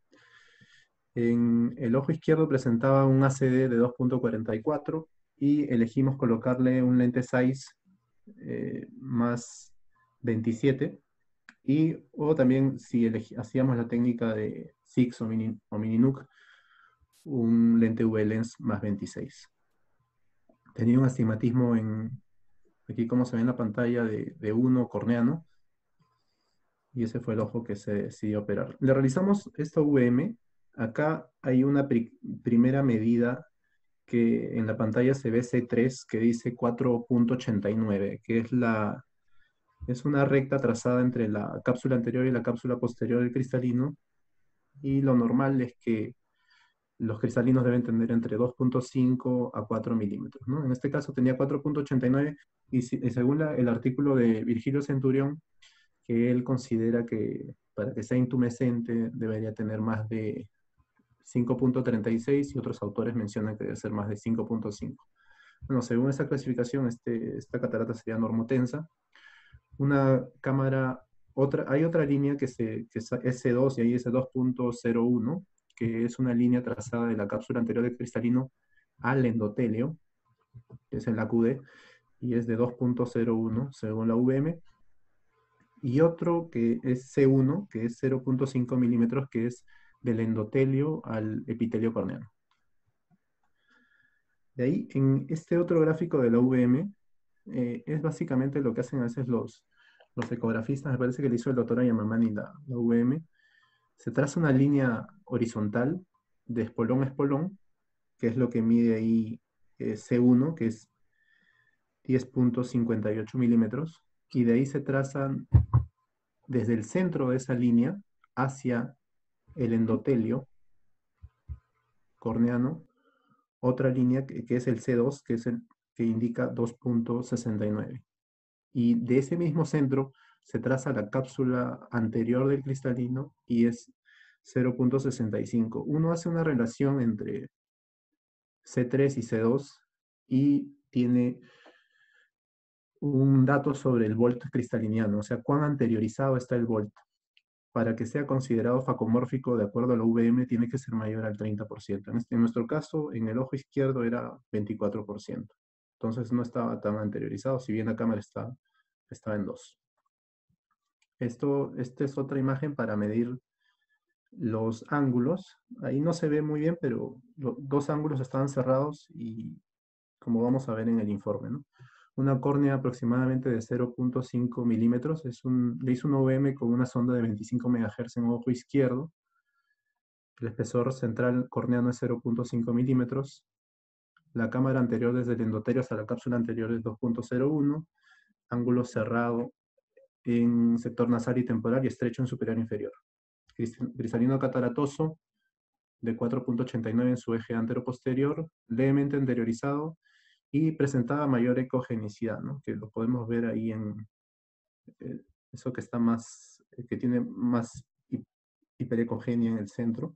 En el ojo izquierdo presentaba un A C D de dos punto cuarenta y cuatro y elegimos colocarle un lente size eh, más veintisiete, y o también si hacíamos la técnica de Six o, mini, o Mininuc, un lente V-Lens más veintiséis. Tenía un astigmatismo en, aquí como se ve en la pantalla, de, de uno corneano, y ese fue el ojo que se decidió operar. Le realizamos esta V M. Acá hay una pri primera medida que en la pantalla se ve C tres, que dice cuatro punto ochenta y nueve, que es, la, es una recta trazada entre la cápsula anterior y la cápsula posterior del cristalino, y lo normal es que los cristalinos deben tener entre dos punto cinco a cuatro milímetros, ¿no? En este caso tenía cuatro punto ochenta y nueve, y, si, y según la, el artículo de Virgilio Centurión, que él considera que para que sea intumescente debería tener más de cinco punto treinta y seis, y otros autores mencionan que debe ser más de cinco punto cinco. Bueno, según esa clasificación, este, esta catarata sería normotensa. Una cámara, otra, hay otra línea que, se, que es S dos, y ahí es dos punto cero uno, que es una línea trazada de la cápsula anterior del cristalino al endotelio, que es el A Q D, y es de dos punto cero uno según la V M. Y otro que es C uno, que es cero punto cinco milímetros, que es del endotelio al epitelio corneano. De ahí, en este otro gráfico de la V M, eh, es básicamente lo que hacen a veces los, los ecografistas. Me parece que le hizo el doctor Ayamamani la, la V M. Se traza una línea horizontal de espolón a espolón, que es lo que mide ahí eh, C uno, que es diez punto cincuenta y ocho milímetros, y de ahí se trazan desde el centro de esa línea hacia el endotelio corneano otra línea que, que es el C dos, que es el que indica dos punto sesenta y nueve. Y de ese mismo centro se traza la cápsula anterior del cristalino y es cero punto sesenta y cinco. Uno hace una relación entre C tres y C dos y tiene un dato sobre el volt cristaliniano, o sea, cuán anteriorizado está el volt. Para que sea considerado facomórfico de acuerdo a la V M, tiene que ser mayor al treinta por ciento. En, este, en nuestro caso, en el ojo izquierdo era veinticuatro por ciento. Entonces no estaba tan anteriorizado, si bien la cámara está, estaba en dos. Esto, esta es otra imagen para medir los ángulos. Ahí no se ve muy bien, pero los dos ángulos estaban cerrados y como vamos a ver en el informe, ¿no? Una córnea aproximadamente de cero punto cinco milímetros. Es un, le hizo un O V M con una sonda de veinticinco megahercios en ojo izquierdo. El espesor central corneano es cero punto cinco milímetros. La cámara anterior desde el endotelio hasta la cápsula anterior es dos punto cero uno. Ángulo cerrado en sector nasal y temporal y estrecho en superior e inferior. Cristalino cataratoso de cuatro punto ochenta y nueve en su eje antero-posterior, levemente anteriorizado, y presentaba mayor ecogenicidad, ¿no? Que lo podemos ver ahí en eh, eso que está más, eh, que tiene más hiperecogenia en el centro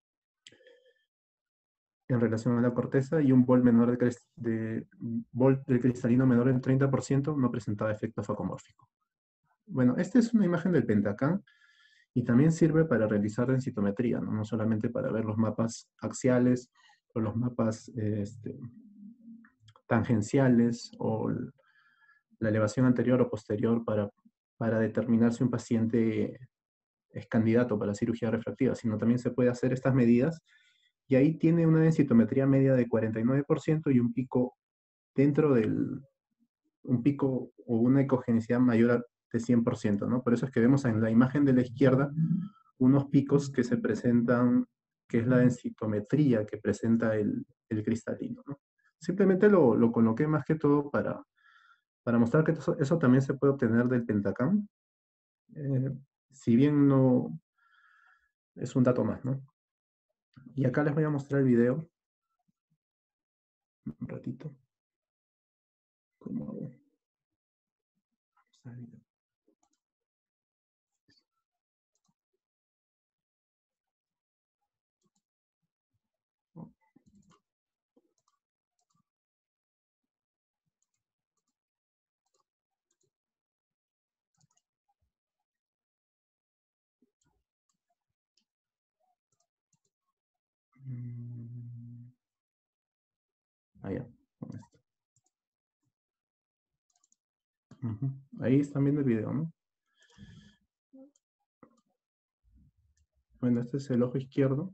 en relación a la corteza, y un volt menor de, de volt del cristalino menor del treinta por ciento no presentaba efecto facomórfico. Bueno, esta es una imagen del Pentacam y también sirve para realizar densitometría, ¿no? No solamente para ver los mapas axiales o los mapas este, tangenciales o la elevación anterior o posterior para, para determinar si un paciente es candidato para cirugía refractiva, sino también se puede hacer estas medidas, y ahí tiene una densitometría media de cuarenta y nueve por ciento y un pico dentro del, un pico o una ecogenicidad mayor a de cien por ciento, ¿no? Por eso es que vemos en la imagen de la izquierda unos picos que se presentan, que es la densitometría que presenta el, el cristalino, ¿no? Simplemente lo, lo coloqué más que todo para, para mostrar que eso, eso también se puede obtener del Pentacam. Eh, si bien no es un dato más, ¿no? Y acá les voy a mostrar el video. Un ratito. ¿Cómo hago? Mm, Ah, ya, con esto. Ujú. Ahí están viendo el video, ¿no? Bueno, este es el ojo izquierdo.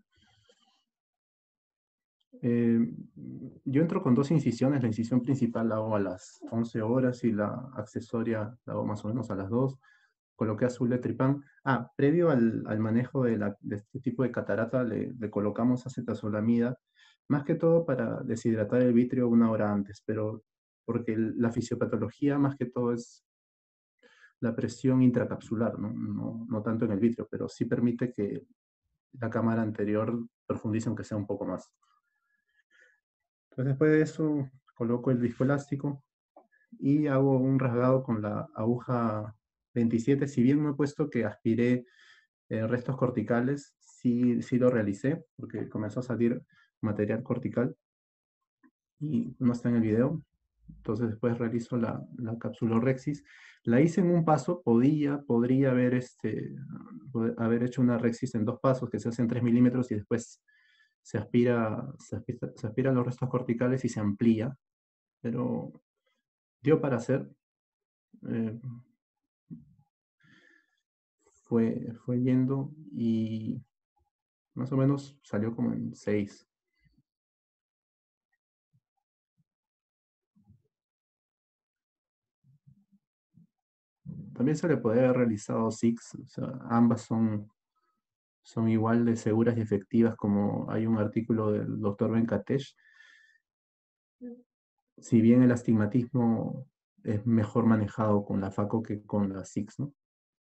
Eh, yo entro con dos incisiones. La incisión principal la hago a las once horas y la accesoria la hago más o menos a las dos. Coloqué azul de tripán. Ah, previo al, al manejo de, la, de este tipo de catarata, le, le colocamos acetazolamida, más que todo para deshidratar el vitrio una hora antes, pero porque el- la fisiopatología más que todo es la presión intracapsular, ¿no? No, no tanto en el vitrio, pero sí permite que la cámara anterior profundice aunque sea un poco más. Entonces después de eso coloco el disco elástico y hago un rasgado con la aguja veintisiete. Si bien no he puesto que aspiré eh, restos corticales, sí, sí lo realicé porque comenzó a salir material cortical y no está en el video. Entonces después realizo la, la capsulorrexis. La hice en un paso, podía, podría haber, este, haber hecho una rexis en dos pasos que se hacen tres milímetros y después se aspira, se aspira, se aspiran los restos corticales y se amplía, pero dio para hacer. eh, fue, fue yendo y más o menos salió como en seis. También se le puede haber realizado six, o sea, ambas son, son igual de seguras y efectivas, como hay un artículo del doctor Venkatesh. Si bien el astigmatismo es mejor manejado con la FACO que con la six, ¿no?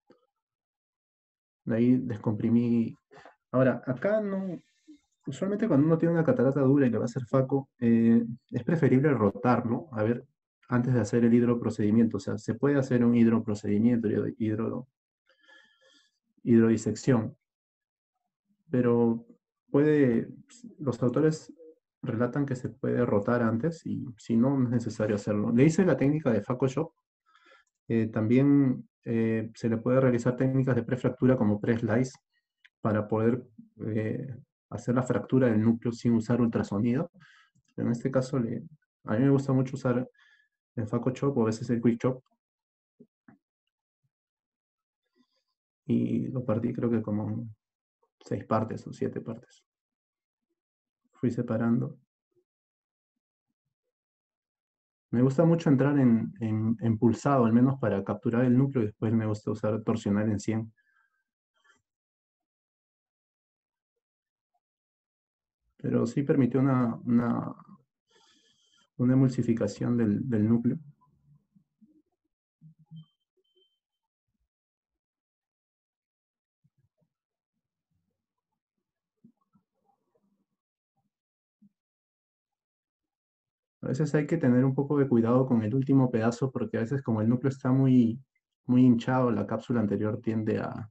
De ahí descomprimí. Ahora, acá no, usualmente cuando uno tiene una catarata dura y le va a hacer FACO, eh, es preferible rotarlo, a ver, antes de hacer el hidroprocedimiento. O sea, se puede hacer un hidroprocedimiento, hidro, hidrodisección, pero puede, los autores relatan que se puede rotar antes y si no, no es necesario hacerlo. Le hice la técnica de FACO Shop. Eh, también eh, se le puede realizar técnicas de prefractura como pre-slice para poder eh, hacer la fractura del núcleo sin usar ultrasonido. En este caso, le, a mí me gusta mucho usar el Faco Chop o a veces el Quick Chop. Y lo partí creo que como en seis partes o siete partes. Fui separando. Me gusta mucho entrar en, en, en pulsado, al menos para capturar el núcleo, y después me gusta usar torsional en cien. Pero sí permitió una, una, una emulsificación del, del núcleo. A veces hay que tener un poco de cuidado con el último pedazo porque a veces como el núcleo está muy, muy hinchado, la cápsula anterior tiende a,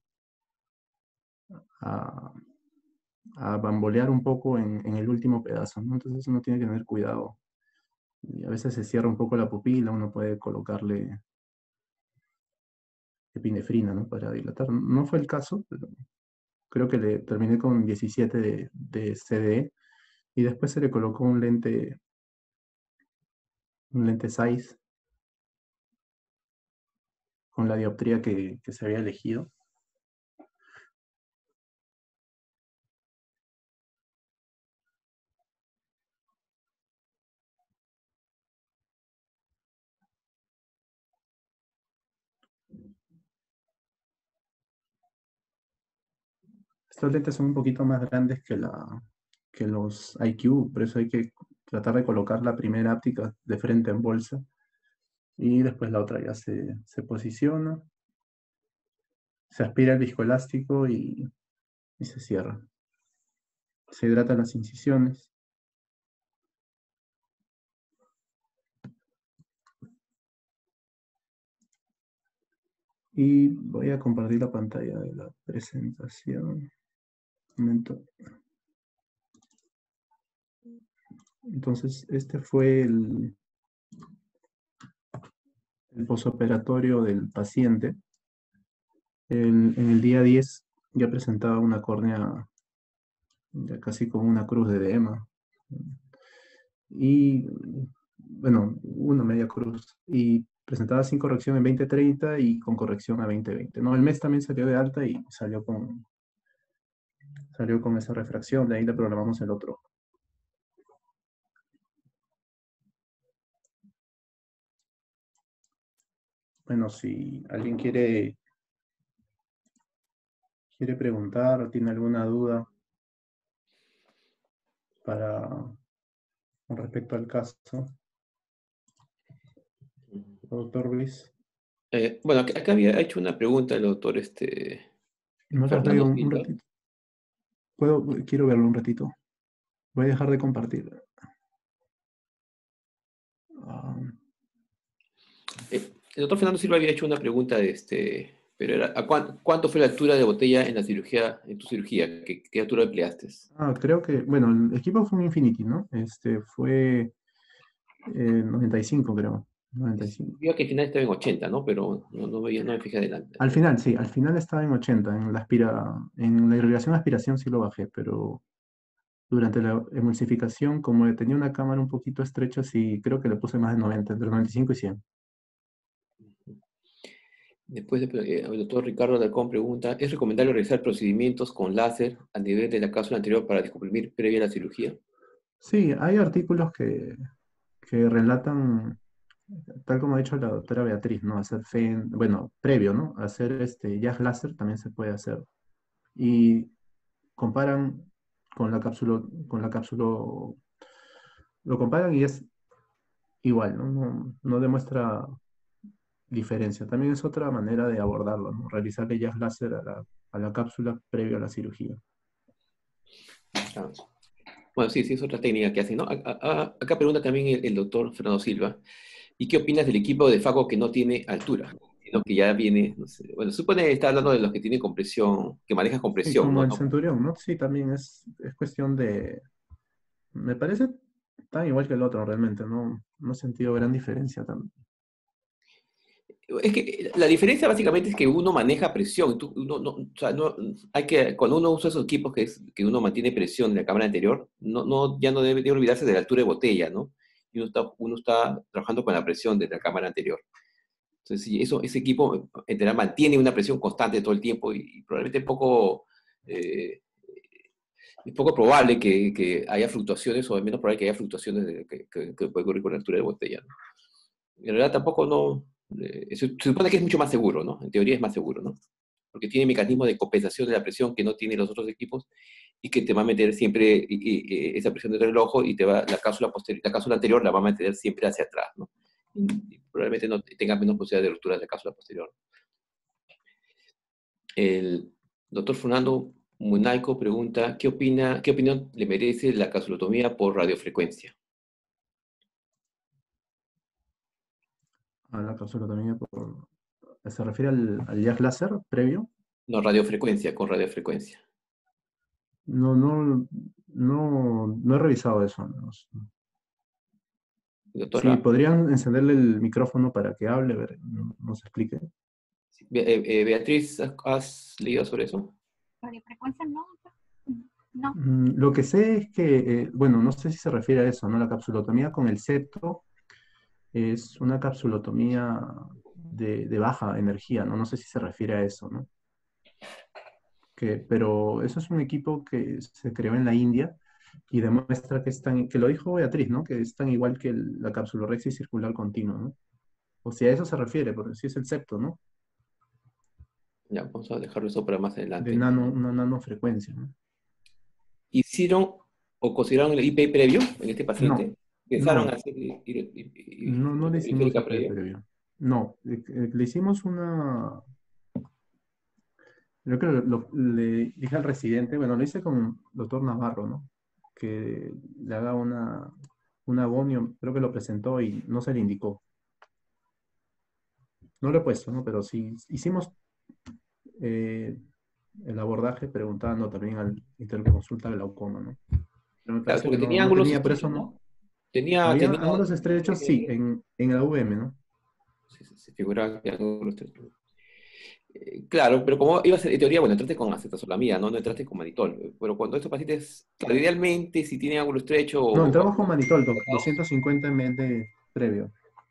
a, a bambolear un poco en, en el último pedazo, ¿no? Entonces uno tiene que tener cuidado. Y a veces se cierra un poco la pupila, uno puede colocarle epinefrina, ¿no? Para dilatar. No fue el caso, pero creo que le terminé con diecisiete de, de C D E y después se le colocó un lente, un lente size con la dioptría que, que se había elegido. Estos lentes son un poquito más grandes que, la, que los I Q, por eso hay que tratar de colocar la primera óptica de frente en bolsa y después la otra ya se, se posiciona, se aspira el viscoelástico y, y se cierra. Se hidratan las incisiones. Y voy a compartir la pantalla de la presentación. Un momento. Entonces, este fue el, el posoperatorio del paciente. En, en el día diez ya presentaba una córnea ya casi como una cruz de edema. Y, bueno, una media cruz. Y presentaba sin corrección en veinte treinta y con corrección a veinte veinte. No, el mes también salió de alta y salió con, salió con esa refracción. De ahí le programamos el otro. Bueno, si alguien quiere, quiere preguntar o tiene alguna duda para, con respecto al caso, doctor Luis. Eh, bueno, acá, acá había hecho una pregunta el doctor este, ¿Me das Fernando un, un Silva. ratito? Puedo, quiero verlo un ratito. Voy a dejar de compartir. Ah, Eh, el doctor Fernando Silva había hecho una pregunta, este, pero era, ¿a cuán- ¿cuánto fue la altura de botella en la cirugía, en tu cirugía? ¿Qué, qué altura empleaste? ah, creo que, bueno, el equipo fue un Infinity, ¿no? Este fue eh, noventa y cinco, creo. noventa y cinco. Vio que al final estaba en ochenta, ¿no? Pero no, no, veía, no me fijé adelante. Al final, sí, al final estaba en ochenta. En la, aspira, en la irrigación aspiración sí lo bajé, pero durante la emulsificación, como tenía una cámara un poquito estrecha, sí, creo que le puse más de noventa, entre noventa y cinco y cien. Después, de, eh, el doctor Ricardo Alarcón pregunta, ¿es recomendable realizar procedimientos con láser a nivel de la cápsula anterior para descomprimir previa a la cirugía? Sí, hay artículos que, que relatan, tal como ha dicho la doctora Beatriz, ¿no? Hacer FEN, bueno, previo, ¿no? Hacer este jazz láser también se puede hacer. Y comparan con la cápsula, con la cápsula, lo comparan y es igual, ¿no? No, no demuestra diferencia. También es otra manera de abordarlo, ¿no? Realizarle jazz láser a la, a la cápsula previo a la cirugía. Ah, bueno, sí, sí, es otra técnica que hacen, ¿no? A- a- a- acá pregunta también el, el doctor Fernando Silva, ¿y qué opinas del equipo de Faco que no tiene altura, sino que ya viene, no sé, bueno, supone que está hablando de los que tienen compresión, que manejan Y compresión, como ¿no? el No, Centurión, ¿no? Sí, también es, es cuestión de... Me parece tan igual que el otro, realmente. No, no he sentido gran diferencia también. es que la diferencia básicamente es que uno maneja presión. Tú- uno no- o sea, no- hay que, cuando uno usa esos equipos que, es- que uno mantiene presión en la cámara anterior, no, no, ya no debe, debe olvidarse de la altura de botella, ¿no? Y uno está, uno está trabajando con la presión de la cámara anterior. Entonces, sí, eso, ese equipo en general mantiene una presión constante todo el tiempo y, y probablemente es poco, eh, es poco probable que, que haya fluctuaciones, o al menos probable que haya fluctuaciones de- que, que, que puede ocurrir con la altura de botella, ¿no? En realidad tampoco no, eh, se, se supone que es mucho más seguro, ¿no? En teoría es más seguro, ¿no? Porque tiene mecanismos de compensación de la presión que no tienen los otros equipos y que te va a meter siempre y, y, y esa presión dentro del ojo y te va, la cápsula posterior, la cápsula anterior la va a mantener siempre hacia atrás, ¿no? Y probablemente no tenga menos posibilidad de ruptura de la cápsula posterior. El doctor Fernando Munaico pregunta, ¿qué opina, qué opinión le merece la capsulotomía por radiofrecuencia? A la cápsula también por... ¿Se refiere al, al jazz láser previo? No, radiofrecuencia, con radiofrecuencia. No, no, no, no he revisado eso. No. Sí, Doctora, podrían encenderle el micrófono para que hable, a ver, no- nos explique. Be- eh, eh, Beatriz, ¿has, has leído sobre eso? Radiofrecuencia no, no. Mm, Lo que sé es que, eh, bueno, no sé si se refiere a eso, ¿no? La capsulotomía con el septo es una capsulotomía de, de baja energía, ¿no? No sé si se refiere a eso, ¿no? Que, pero eso es un equipo que se creó en la India y demuestra que es tan, que lo dijo Beatriz, ¿no? Que es tan igual que el- la capsulorhexis circular continua, ¿no? O sea, a eso se refiere, porque sí es el septo, ¿no? Ya, vamos a dejarlo eso para más De adelante. nano, una nanofrecuencia, ¿no? ¿Hicieron o consideraron el I P previo en este paciente? No, ¿Pensaron no, hacer i- i- i- no, no le hicimos periférica I P previo? previo. No, eh, eh, le hicimos una, yo creo que lo- le dije al residente, bueno, lo hice con el doctor Navarro, ¿no? Que le haga una, un agonio, creo que lo presentó y no se le indicó. No lo he puesto, ¿no? Pero sí hicimos eh, el abordaje preguntando también al interno de consulta de glaucoma, ¿no? Pero me Claro, parece que porque no, tenía no ángulos tenía, por eso estrechos, no. ¿no? Tenía, Había tenía, ángulos estrechos, sí, eh, en, en la U V M, ¿no? se, se- se figuraba que ángulos estrechos. Eh, claro, pero como iba a ser, en teoría, bueno, entraste con acetazolamida, ¿no? No entraste con manitol. Pero cuando estos pacientes, claro, idealmente, si tienen ángulo estrecho No, o entramos con ángulos manitol, doc, dilatados, doscientos cincuenta mililitros previo.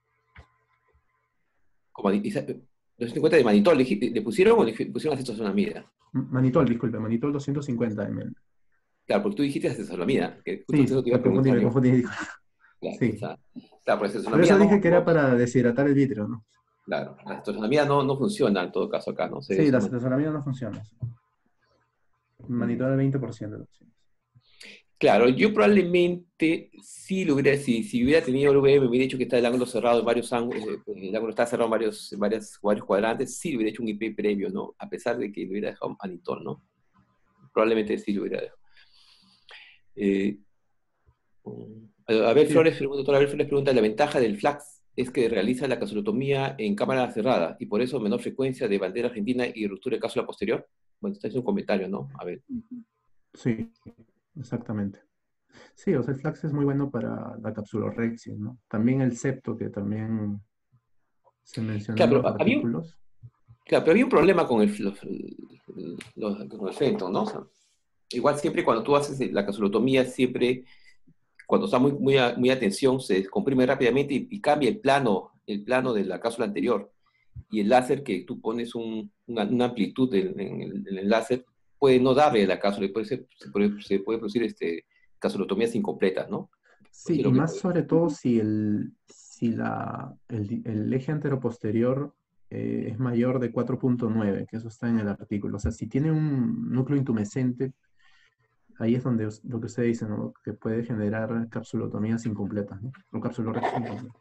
como di- esa- doscientos cincuenta de manitol, ¿le, dij- le pusieron o le pusieron acetazolamida? Manitol, disculpe, manitol doscientos cincuenta mililitros. Claro, porque tú dijiste acetazolamida, que justo Sí, eso te iba me a confundí, preguntar me yo. confundí. disculpe. Claro, o Sí, sea, claro, por por acetazolamida eso no, dije que era no, para deshidratar el vítreo, ¿no? claro, la acetazolamida no, no funciona en todo caso acá, ¿no? Se Sí, la usa acetazolamida no funciona. manitol. Manitol al veinte por ciento. Claro, yo probablemente sí lo hubiera, si, si hubiera tenido el V M, me hubiera dicho que está el ángulo cerrado en varios ángulos, eh, el ángulo está cerrado en varios, en varias, varios cuadrantes, sí le hubiera hecho un I P previo, ¿no? A pesar de que le hubiera dejado un manitol, ¿no? Probablemente sí lo hubiera dejado. Eh, um, a Abel Sí, Flores, pregunta, doctor Abel Flores pregunta, la ventaja del FLAX es que realiza la casulotomía en cámara cerrada y por eso menor frecuencia de bandera argentina y ruptura de cápsula posterior. Bueno, este es un comentario, ¿no? A ver. sí, exactamente. Sí, o sea, el flax es muy bueno para la capsulorhexia, ¿no? También el septo, que también se menciona en Claro, los pero había un, artículos. claro, pero había un problema con el, los, los- con el Fenton, ¿no? O sea, igual siempre cuando tú haces la casulotomía, siempre cuando está muy, muy, a, muy a tensión, se descomprime rápidamente y, y cambia el plano, el plano de la cápsula anterior. Y el láser que tú pones un, una, una, amplitud en, en, el, en, el, láser puede no darle a la cápsula, y puede ser, se, puede, se puede producir este, casulotomías incompletas, ¿no? Pues Sí, es y lo que más puede. sobre todo si el, si la, el, el eje anteroposterior eh, es mayor de cuatro punto nueve, que eso está en el artículo. O sea, si tiene un núcleo intumescente, ahí es donde us- lo que usted dice, ¿no? Que puede generar capsulotomías incompletas, ¿no? O capsulorhexia incompleta.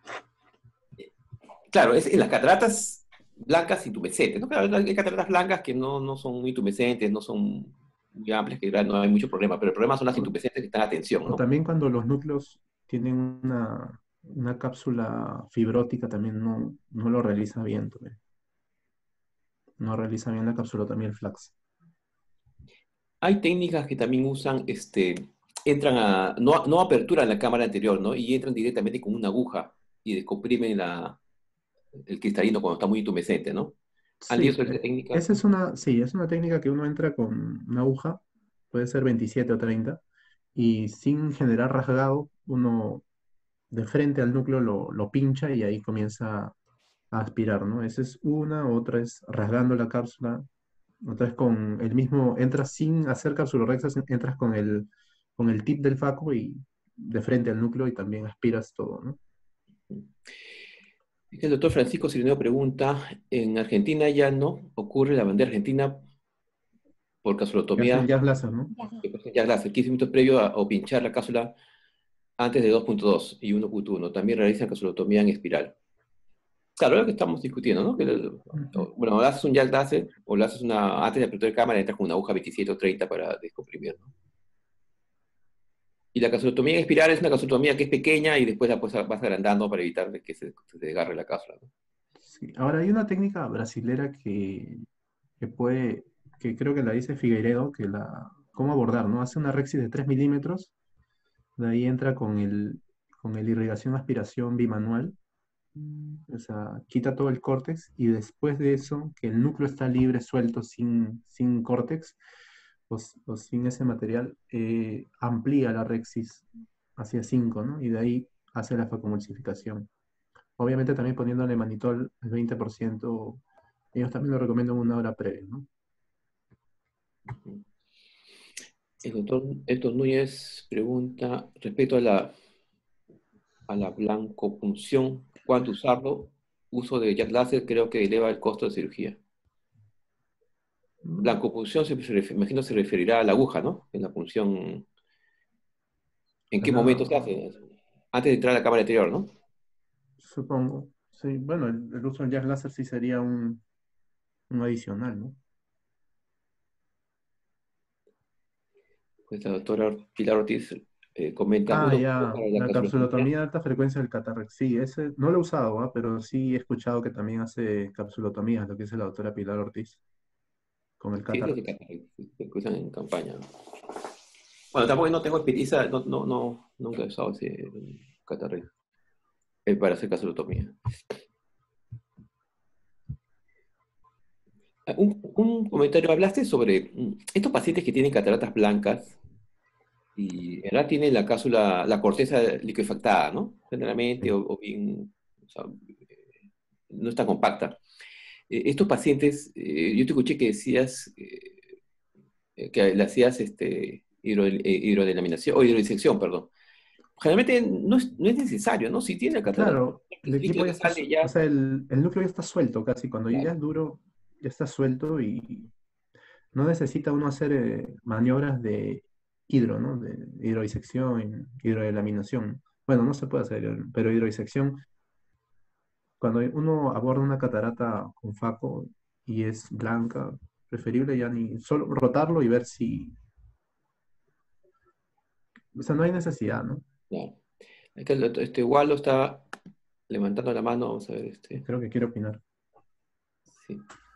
Claro, es en las cataratas blancas intumescentes, ¿no? Claro, hay cataratas blancas que no, no son muy intumescentes, no son muy amplias, que no hay mucho problema, pero el problema son las O, intumescentes que están a tensión, o ¿no? también cuando los núcleos tienen una, una cápsula fibrótica, también no, no lo realiza bien, también. No realiza bien la capsulotomía el flax. Hay técnicas que también usan, este, entran a, no, no aperturan la cámara anterior, ¿no? Y entran directamente con una aguja y descomprimen la, el cristalino cuando está muy intumescente, ¿no? ¿Han Sí, visto esa eh, técnica? esa es una, sí, es una técnica que uno entra con una aguja, puede ser veintisiete o treinta, y sin generar rasgado, uno de frente al núcleo lo, lo pincha y ahí comienza a aspirar, ¿no? Esa es una, otra es rasgando la cápsula, otra es con el mismo, entras sin hacer capsulorhexia, entras con el, con el tip del faco y de frente al núcleo y también aspiras todo, ¿no? El doctor Francisco Cirineo pregunta, en Argentina ya no ocurre la bandera argentina por Ya hacen cazulotomía, jazz láser, ¿no? ya láser, quince minutos previo a, o pinchar la cápsula antes de dos punto dos y uno punto uno. También realizan cazulotomía en espiral. Claro, es lo que estamos discutiendo, ¿no? Que el- Ujú. o- bueno, o le haces un jack láser o le haces una, antes de apretar el cámara, entras con una aguja veintisiete o treinta para descomprimir, ¿no? Y la cazulotomía en espiral es una cazulotomía que es pequeña y después la pues, vas agrandando para evitar de que se, se desgarre la cápsula, ¿no? Sí. Ahora hay una técnica brasilera que, que puede, que creo que la dice Figueiredo, que la, cómo abordar, ¿no? Hace una rexis de tres milímetros, de ahí entra con el, con el irrigación aspiración bimanual, o sea, quita todo el córtex y después de eso, que el núcleo está libre, suelto, sin, sin córtex o, s- o sin ese material, eh, amplía la rexis hacia cinco, ¿no? Y de ahí hace la facomulsificación. obviamente también poniéndole manitol el veinte por ciento, ellos también lo recomiendan una hora previa, ¿no? El doctor Héctor Núñez pregunta respecto a la, a la blancopunción, ¿cuándo usarlo? Uso de jet láser creo que eleva el costo de cirugía. Blancopunción, se, se refiere, imagino se referirá a la aguja, ¿no? En la punción. ¿En qué La- momento se hace? Antes de entrar a la cámara anterior, ¿no? Supongo. Sí, bueno, el, el uso del jazz láser sí sería un, un adicional, ¿no? Pues la doctora Pilar Ortiz eh, comenta, Ah, una opción ya, para la la capsulotomía. capsulotomía de alta frecuencia del Cataract. Sí, ese no lo he usado, ¿ah? Pero sí he escuchado que también hace capsulotomías, lo que dice la doctora Pilar Ortiz, con el Sí, es lo Cataract. que, que usan en campaña. Bueno, tampoco no tengo experiencia, no, no, no, nunca he usado ese catarrito eh, para hacer capsulotomía. Ah, Un, un comentario, hablaste sobre mm, estos pacientes que tienen cataratas blancas y en realidad tienen la cápsula, la corteza liquefactada, ¿no? Generalmente, Sí. o, o bien, o sea, eh, no está compacta. Eh, estos pacientes, eh, yo te escuché que decías eh, eh, que le hacías este, hidro, eh, hidrodelaminación, o hidrodisección, perdón. Generalmente no es, no es necesario, ¿no? Si tiene catarata, Claro, el el líquido equipo ya que está, sale su- o ya, sea, el, el núcleo ya está suelto casi. Cuando ya claro, es duro, ya está suelto y no necesita uno hacer eh, maniobras de hidro, ¿no? De hidrodisección, hidrodelaminación. Bueno, no se puede hacer, pero hidrodisección, cuando uno aborda una catarata con faco y es blanca, preferible ya ni solo rotarlo y ver si, o sea, no hay necesidad, ¿no? claro. Es que el- este Waldo está levantando la mano, vamos a ver, este, Creo que quiero opinar. sí,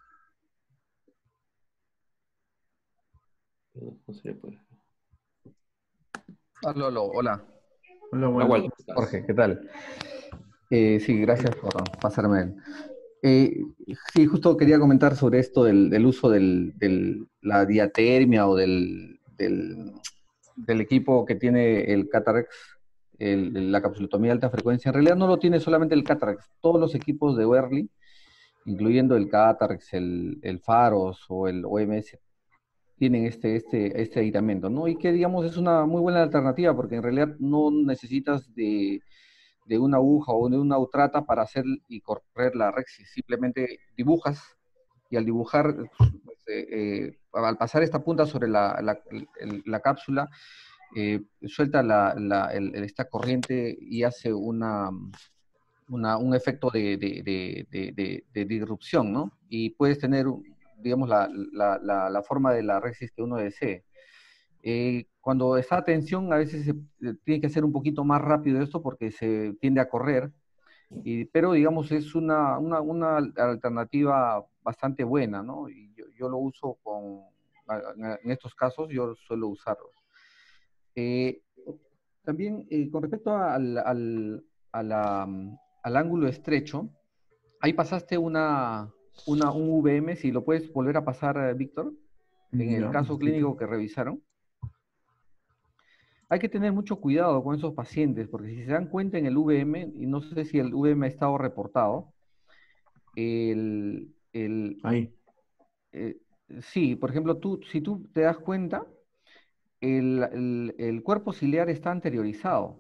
no, no se le puede. Aló, aló, hola. Hola, Hola, Waldo. Waldo, ¿cómo estás? Jorge, ¿qué tal? Eh, sí, gracias por pasarme el. Eh, sí, justo quería comentar sobre esto del, del uso de la diatermia o del, del, del equipo que tiene el Cataract, el- la capsulotomía de alta frecuencia. En realidad no lo tiene solamente el Cataract, todos los equipos de Werly, incluyendo el Cataract, el, el Faros o el O M S, tienen este, este, este aislamiento, ¿no? Y que, digamos, es una muy buena alternativa porque en realidad no necesitas de, de una aguja o de una utrata para hacer y correr la rexis. Simplemente dibujas y al dibujar, pues, eh, eh, al pasar esta punta sobre la, la, el- la cápsula, eh, suelta la, la- el- esta corriente y hace una, una- un efecto de, de, de, de, de- de disrupción, ¿no? Y puedes tener, digamos, la, la, la, la forma de la rexis que uno desee. Eh, cuando está a tensión, a veces se eh, tiene que hacer un poquito más rápido esto porque se tiende a correr, y, pero digamos es una, una, una alternativa bastante buena, ¿no? Y yo, yo lo uso con, en estos casos, yo suelo usarlos. Eh, También eh, con respecto al, al, a la, mm, al ángulo estrecho, ahí pasaste una, una, un V M, si lo puedes volver a pasar, eh, Víctor, en el Ya, un caso momentito. clínico que revisaron. Hay que tener mucho cuidado con esos pacientes, porque si se dan cuenta en el V M, y no sé si el V M ha estado reportado, el, el, Ahí. eh, sí, por ejemplo, tú, si tú te das cuenta, el, el- el cuerpo ciliar está anteriorizado,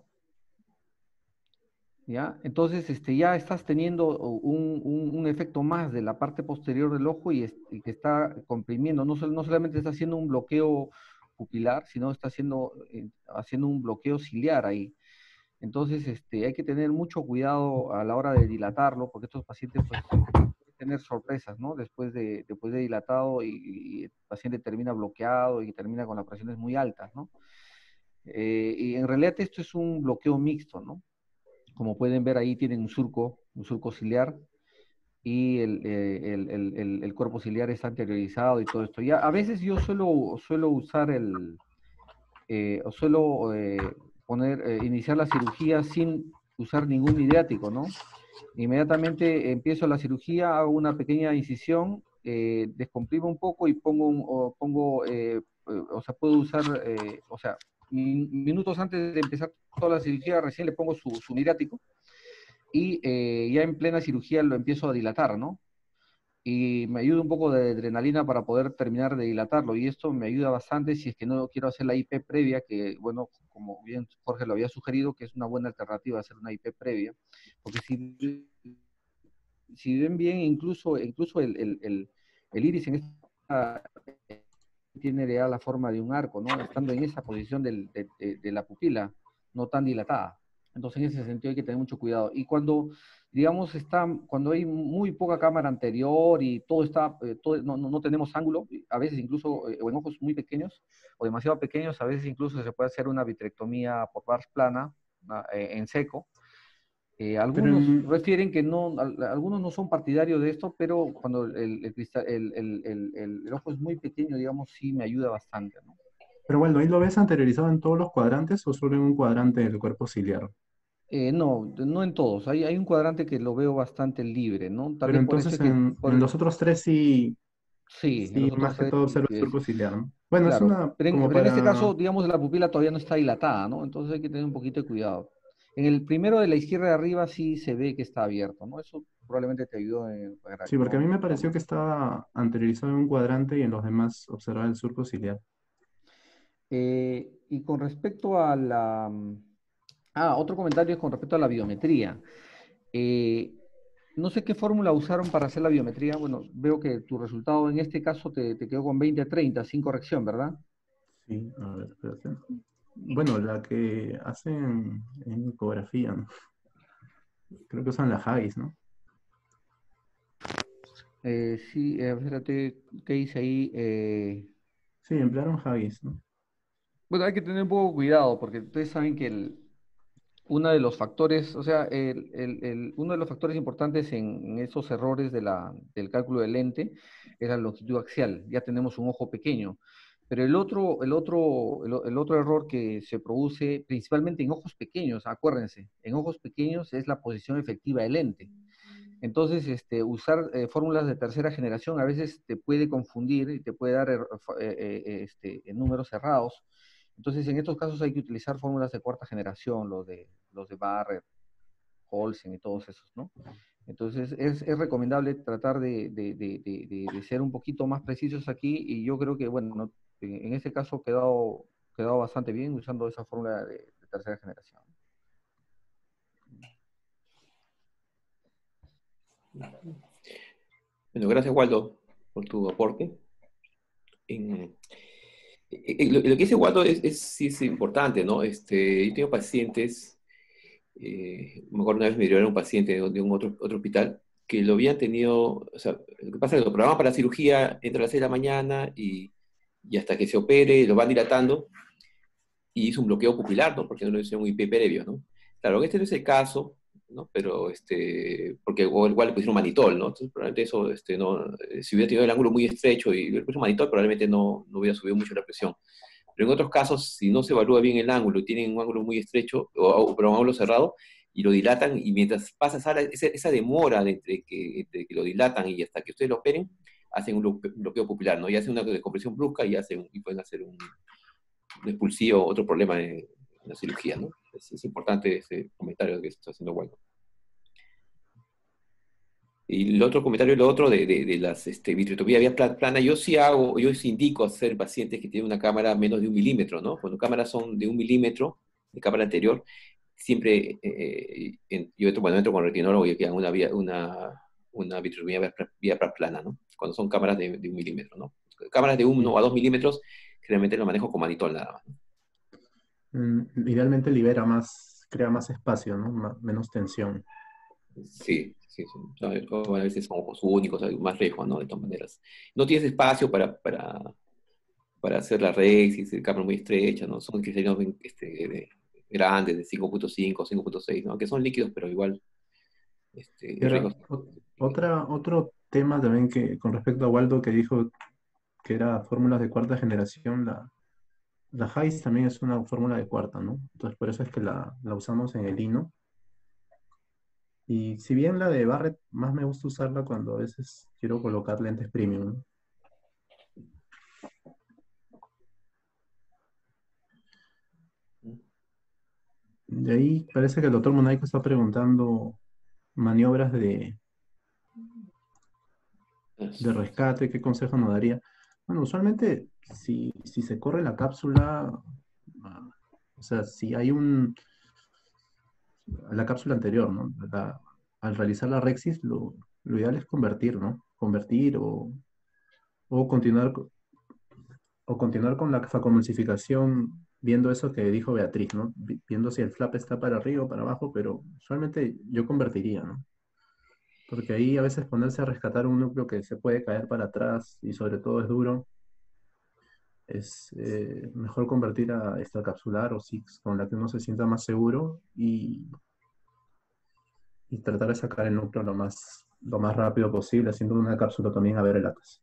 ¿ya? Entonces, este, ya estás teniendo un, un- un efecto más de la parte posterior del ojo y, es- y que está comprimiendo, no, sol- no solamente está haciendo un bloqueo pupilar, sino está haciendo, eh, haciendo un bloqueo ciliar ahí. Entonces, este, hay que tener mucho cuidado a la hora de dilatarlo, porque estos pacientes, pues, pueden tener sorpresas, ¿no? Después de, después de dilatado y, y el paciente termina bloqueado y termina con las presiones muy altas, ¿no? Eh, y en realidad esto es un bloqueo mixto, ¿no? Como pueden ver ahí tienen un surco, un surco ciliar y el, eh, el, el, el, el cuerpo ciliar está anteriorizado y todo esto. Ya, a veces yo suelo, suelo usar el, eh, o suelo eh, poner, eh, iniciar la cirugía sin usar ningún midriático, ¿no? Inmediatamente empiezo la cirugía, hago una pequeña incisión, eh, descomprimo un poco y pongo, un, o, pongo eh, eh, o sea, puedo usar, eh, o sea, min- minutos antes de empezar toda la cirugía, recién le pongo su, su midriático y eh, ya en plena cirugía lo empiezo a dilatar, ¿no? Y me ayuda un poco de adrenalina para poder terminar de dilatarlo, y esto me ayuda bastante si es que no quiero hacer la I P previa, que bueno, como bien Jorge lo había sugerido, que es una buena alternativa hacer una I P previa, porque si, si ven bien, incluso, incluso el, el, el, el iris en esta tiene ya la forma de un arco, ¿no? Estando en esa posición del, de, de, de la pupila, no tan dilatada. Entonces, en ese sentido hay que tener mucho cuidado. Y cuando, digamos, está, cuando hay muy poca cámara anterior y todo está, eh, todo, no, no, no tenemos ángulo, a veces incluso, eh, o en ojos muy pequeños, o demasiado pequeños, a veces incluso se puede hacer una vitrectomía por Bars plana, uh, eh, en seco. Eh, Pero algunos en, refieren que no, al, algunos no son partidarios de esto, pero cuando el, el, cristal, el, el, el, el, ojo es muy pequeño, digamos, sí me ayuda bastante, ¿no? pero bueno, ¿ahí lo ves anteriorizado en todos los cuadrantes o solo en un cuadrante del cuerpo ciliar? Eh, no, no en todos. Hay, hay un cuadrante que lo veo bastante libre, ¿no? Pero También por eso entonces es que, en, en por, los otros tres sí, sí, en sí, los otros más que tres, todo sí, observa sí el es, surco ciliar, ¿no? Bueno, es claro. una Pero en, como pero en este para... caso, digamos, la pupila todavía no está dilatada, ¿no? Entonces hay que tener un poquito de cuidado. En el primero de la izquierda de arriba sí se ve que está abierto, ¿no? Eso probablemente te ayudó en, para Sí, que porque a mí no me pareció notarlo. que estaba anteriorizado en un cuadrante y en los demás observaba el surco ciliar. Eh, y con respecto a la... Ah, otro comentario es con respecto a la biometría. Eh, no sé qué fórmula usaron para hacer la biometría. Bueno, veo que tu resultado en este caso te, te quedó con veinte a treinta, sin corrección, ¿verdad? Sí, a ver, espérate. Bueno, la que hacen en ecografía, ¿no? Creo que usan la Haggis, ¿no? Eh, sí, eh, fíjate qué dice ahí. eh, Sí, emplearon Haggis, ¿no? Bueno, hay que tener un poco de cuidado porque ustedes saben que el, uno de los factores, o sea, el, el- el- uno de los factores importantes en, en esos errores de la, del cálculo del lente es la longitud axial. Ya tenemos un ojo pequeño. Pero el otro, el otro, el, o- el otro error que se produce principalmente en ojos pequeños, acuérdense, en ojos pequeños es la posición efectiva del lente. Entonces, este, usar eh, fórmulas de tercera generación a veces te puede confundir y te puede dar er- fa- eh, eh, este, en números cerrados. Entonces, en estos casos hay que utilizar fórmulas de cuarta generación, los de, los de Barrett, Olsen y todos esos, ¿no? Entonces, es, es recomendable tratar de, de, de, de, de- de ser un poquito más precisos aquí, y yo creo que, bueno, no- en, en este caso ha quedado, quedado bastante bien usando esa fórmula de, de tercera generación. Bueno, gracias, Waldo, por tu aporte. En- eh, eh, lo, lo que dice Waldo es, es, sí es importante, ¿no? Este, yo tengo pacientes, eh, me acuerdo una vez me dieron un paciente de, de un otro, otro hospital que lo habían tenido, o sea, lo que pasa es que lo programan para cirugía entre las seis de la mañana y, y hasta que se opere, lo van dilatando y hizo un bloqueo pupilar, ¿no? Porque no le hicieron un I P previo, ¿no? Claro, este no es el caso, ¿no? Pero, este, porque o igual le pusieron manitol, ¿no? Entonces, probablemente eso, este, no, eh, si hubiera tenido el ángulo muy estrecho y le pusieron manitol, probablemente no, no hubiera subido mucho la presión. Pero en otros casos, si no se evalúa bien el ángulo y tienen un ángulo muy estrecho, o, o pero un ángulo cerrado, y lo dilatan, y mientras pasa esa, esa, esa demora de entre, que, entre que lo dilatan y hasta que ustedes lo operen, hacen un bloqueo, un bloqueo pupilar, ¿no? Y hacen una descompresión brusca y, hacen, y pueden hacer un, un expulsivo, otro problema en, en la cirugía, ¿no? Es, es, importante ese comentario que está haciendo Waldo. Y el otro comentario, lo otro de, de, de las este, vitrectomía vía plana, yo sí hago, yo sí indico hacer pacientes que tienen una cámara menos de un milímetro, ¿no? Cuando cámaras son de un milímetro, de cámara anterior, siempre, eh, en, yo entro, bueno, entro con retinólogo y que hagan una, vía, una, una vitrectomía vía, vía plana, ¿no? Cuando son cámaras de, de un milímetro, ¿no? Cámaras de uno a dos milímetros, generalmente lo manejo con manitol nada más, ¿no? Mm, idealmente libera más, crea más espacio, ¿no? Ma- menos tensión. Sí, sí, sí. A veces son ojos únicos, hay más riesgo, ¿no? De todas maneras. No tienes espacio para, para, para hacer la red, si es cámara muy estrecha, ¿no? Son criterios este, de- grandes, de cinco punto cinco, cinco punto seis, ¿no? Que son líquidos, pero igual este, Y el ahora, riesgo. ot- otra, otro tema también que con respecto a Waldo que dijo que era fórmulas de cuarta generación, la, la Haggis también es una fórmula de cuarta, ¿no? Entonces por eso es que la, la usamos en el lino. Y si bien la de Barrett más me gusta usarla cuando a veces quiero colocar lentes premium, ¿no? De ahí parece que el doctor Monaico está preguntando maniobras de, de rescate, ¿qué consejo nos daría? Bueno, usualmente si, si se corre la cápsula, ah, o sea, si hay un, la cápsula anterior, ¿no? La- al realizar la Rexis, lo, lo ideal es convertir, ¿no? Convertir o, o continuar, co- o continuar con la facomulsificación viendo eso que dijo Beatriz, ¿no? Vi- Viendo si el flap está para arriba o para abajo, pero usualmente yo convertiría, ¿no? Porque ahí a veces ponerse a rescatar un núcleo que se puede caer para atrás y sobre todo es duro, es eh, mejor convertir a extracapsular o SIX con la que uno se sienta más seguro y, y tratar de sacar el núcleo lo más, lo más rápido posible, haciendo una cápsula también a ver el ATAS.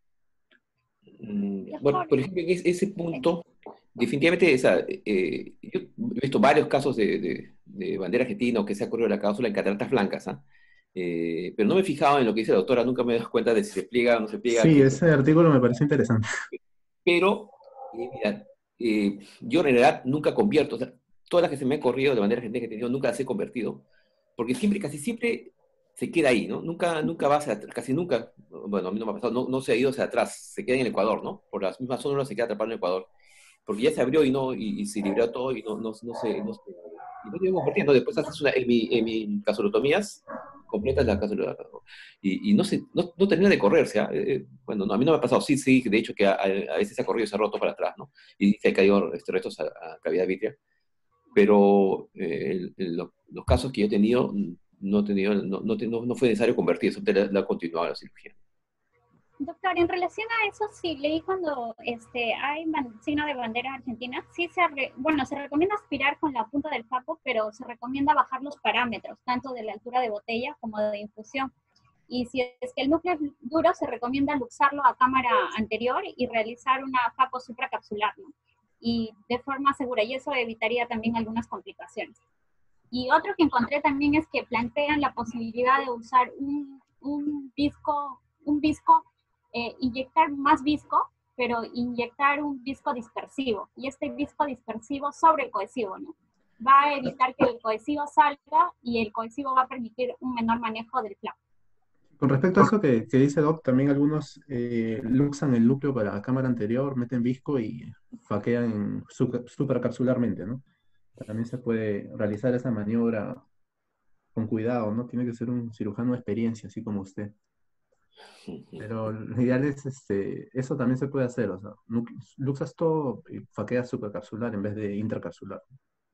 Mm, Bueno, Doctor, por ejemplo, en es- ese punto, definitivamente, o sea, eh, yo he visto varios casos de, de, de bandera argentina o que se ha corrido la cápsula en cataratas blancas, ¿ah? Eh, pero no me he fijado en lo que dice la doctora, nunca me he dado cuenta de si se pliega o no se pliega. Sí, Que se- ese artículo me parece interesante. Pero, eh, mira, eh, yo en realidad nunca convierto, o sea, todas las que se me han corrido de bandera argentina que he tenido, nunca las he convertido, porque siempre, casi siempre se queda ahí, ¿no? Nunca, nunca va hacia atrás, casi nunca, bueno, a mí no me ha pasado, no, no se ha ido hacia atrás, se queda en el Ecuador, ¿no? Por las mismas zonas se queda atrapado en el Ecuador, porque ya se abrió y no, y, y se liberó todo y no, no, no se, no se, y no tiene convirtiendo. Después haces una, en mi, en mi cazulotomías, completas la cazulotomía, y, y no, se, no, no termina de correrse, ¿ah? Eh, eh, bueno, no, a mí no me ha pasado, sí, sí, de hecho que a, a veces se ha corrido y se ha roto para atrás, ¿no? Y se ha caído este, restos a, a cavidad vítrea, pero eh, el- el- lo- los casos que yo he tenido, mm, no, he tenido, no, no, te- no, no fue necesario convertir, eso te la, la ha continuado la cirugía. doctor, en relación a eso, sí, leí cuando este, hay ban- signo de bandera argentina, sí se, re- bueno, se recomienda aspirar con la punta del faco, pero se recomienda bajar los parámetros, tanto de la altura de botella como de infusión. Y si es que el núcleo es duro, se recomienda luxarlo a cámara anterior y realizar una faco supracapsular, ¿no? Y de forma segura, y eso evitaría también algunas complicaciones. Y otro que encontré también es que plantean la posibilidad de usar un, un visco, un visco, eh, inyectar más visco, pero inyectar un visco dispersivo. Y este visco dispersivo sobre el cohesivo, ¿no? Va a evitar que el cohesivo salga y el cohesivo va a permitir un menor manejo del flap. Con respecto a eso que, que dice Doc, también algunos eh, luxan el núcleo para la cámara anterior, meten visco y faquean su- supracapsularmente, ¿no? También se puede realizar esa maniobra con cuidado, ¿no? Tiene que ser un cirujano de experiencia, así como usted. Pero lo ideal es, este, eso también se puede hacer, o sea, nu- luxas todo y faqueas supracapsular en vez de intracapsular.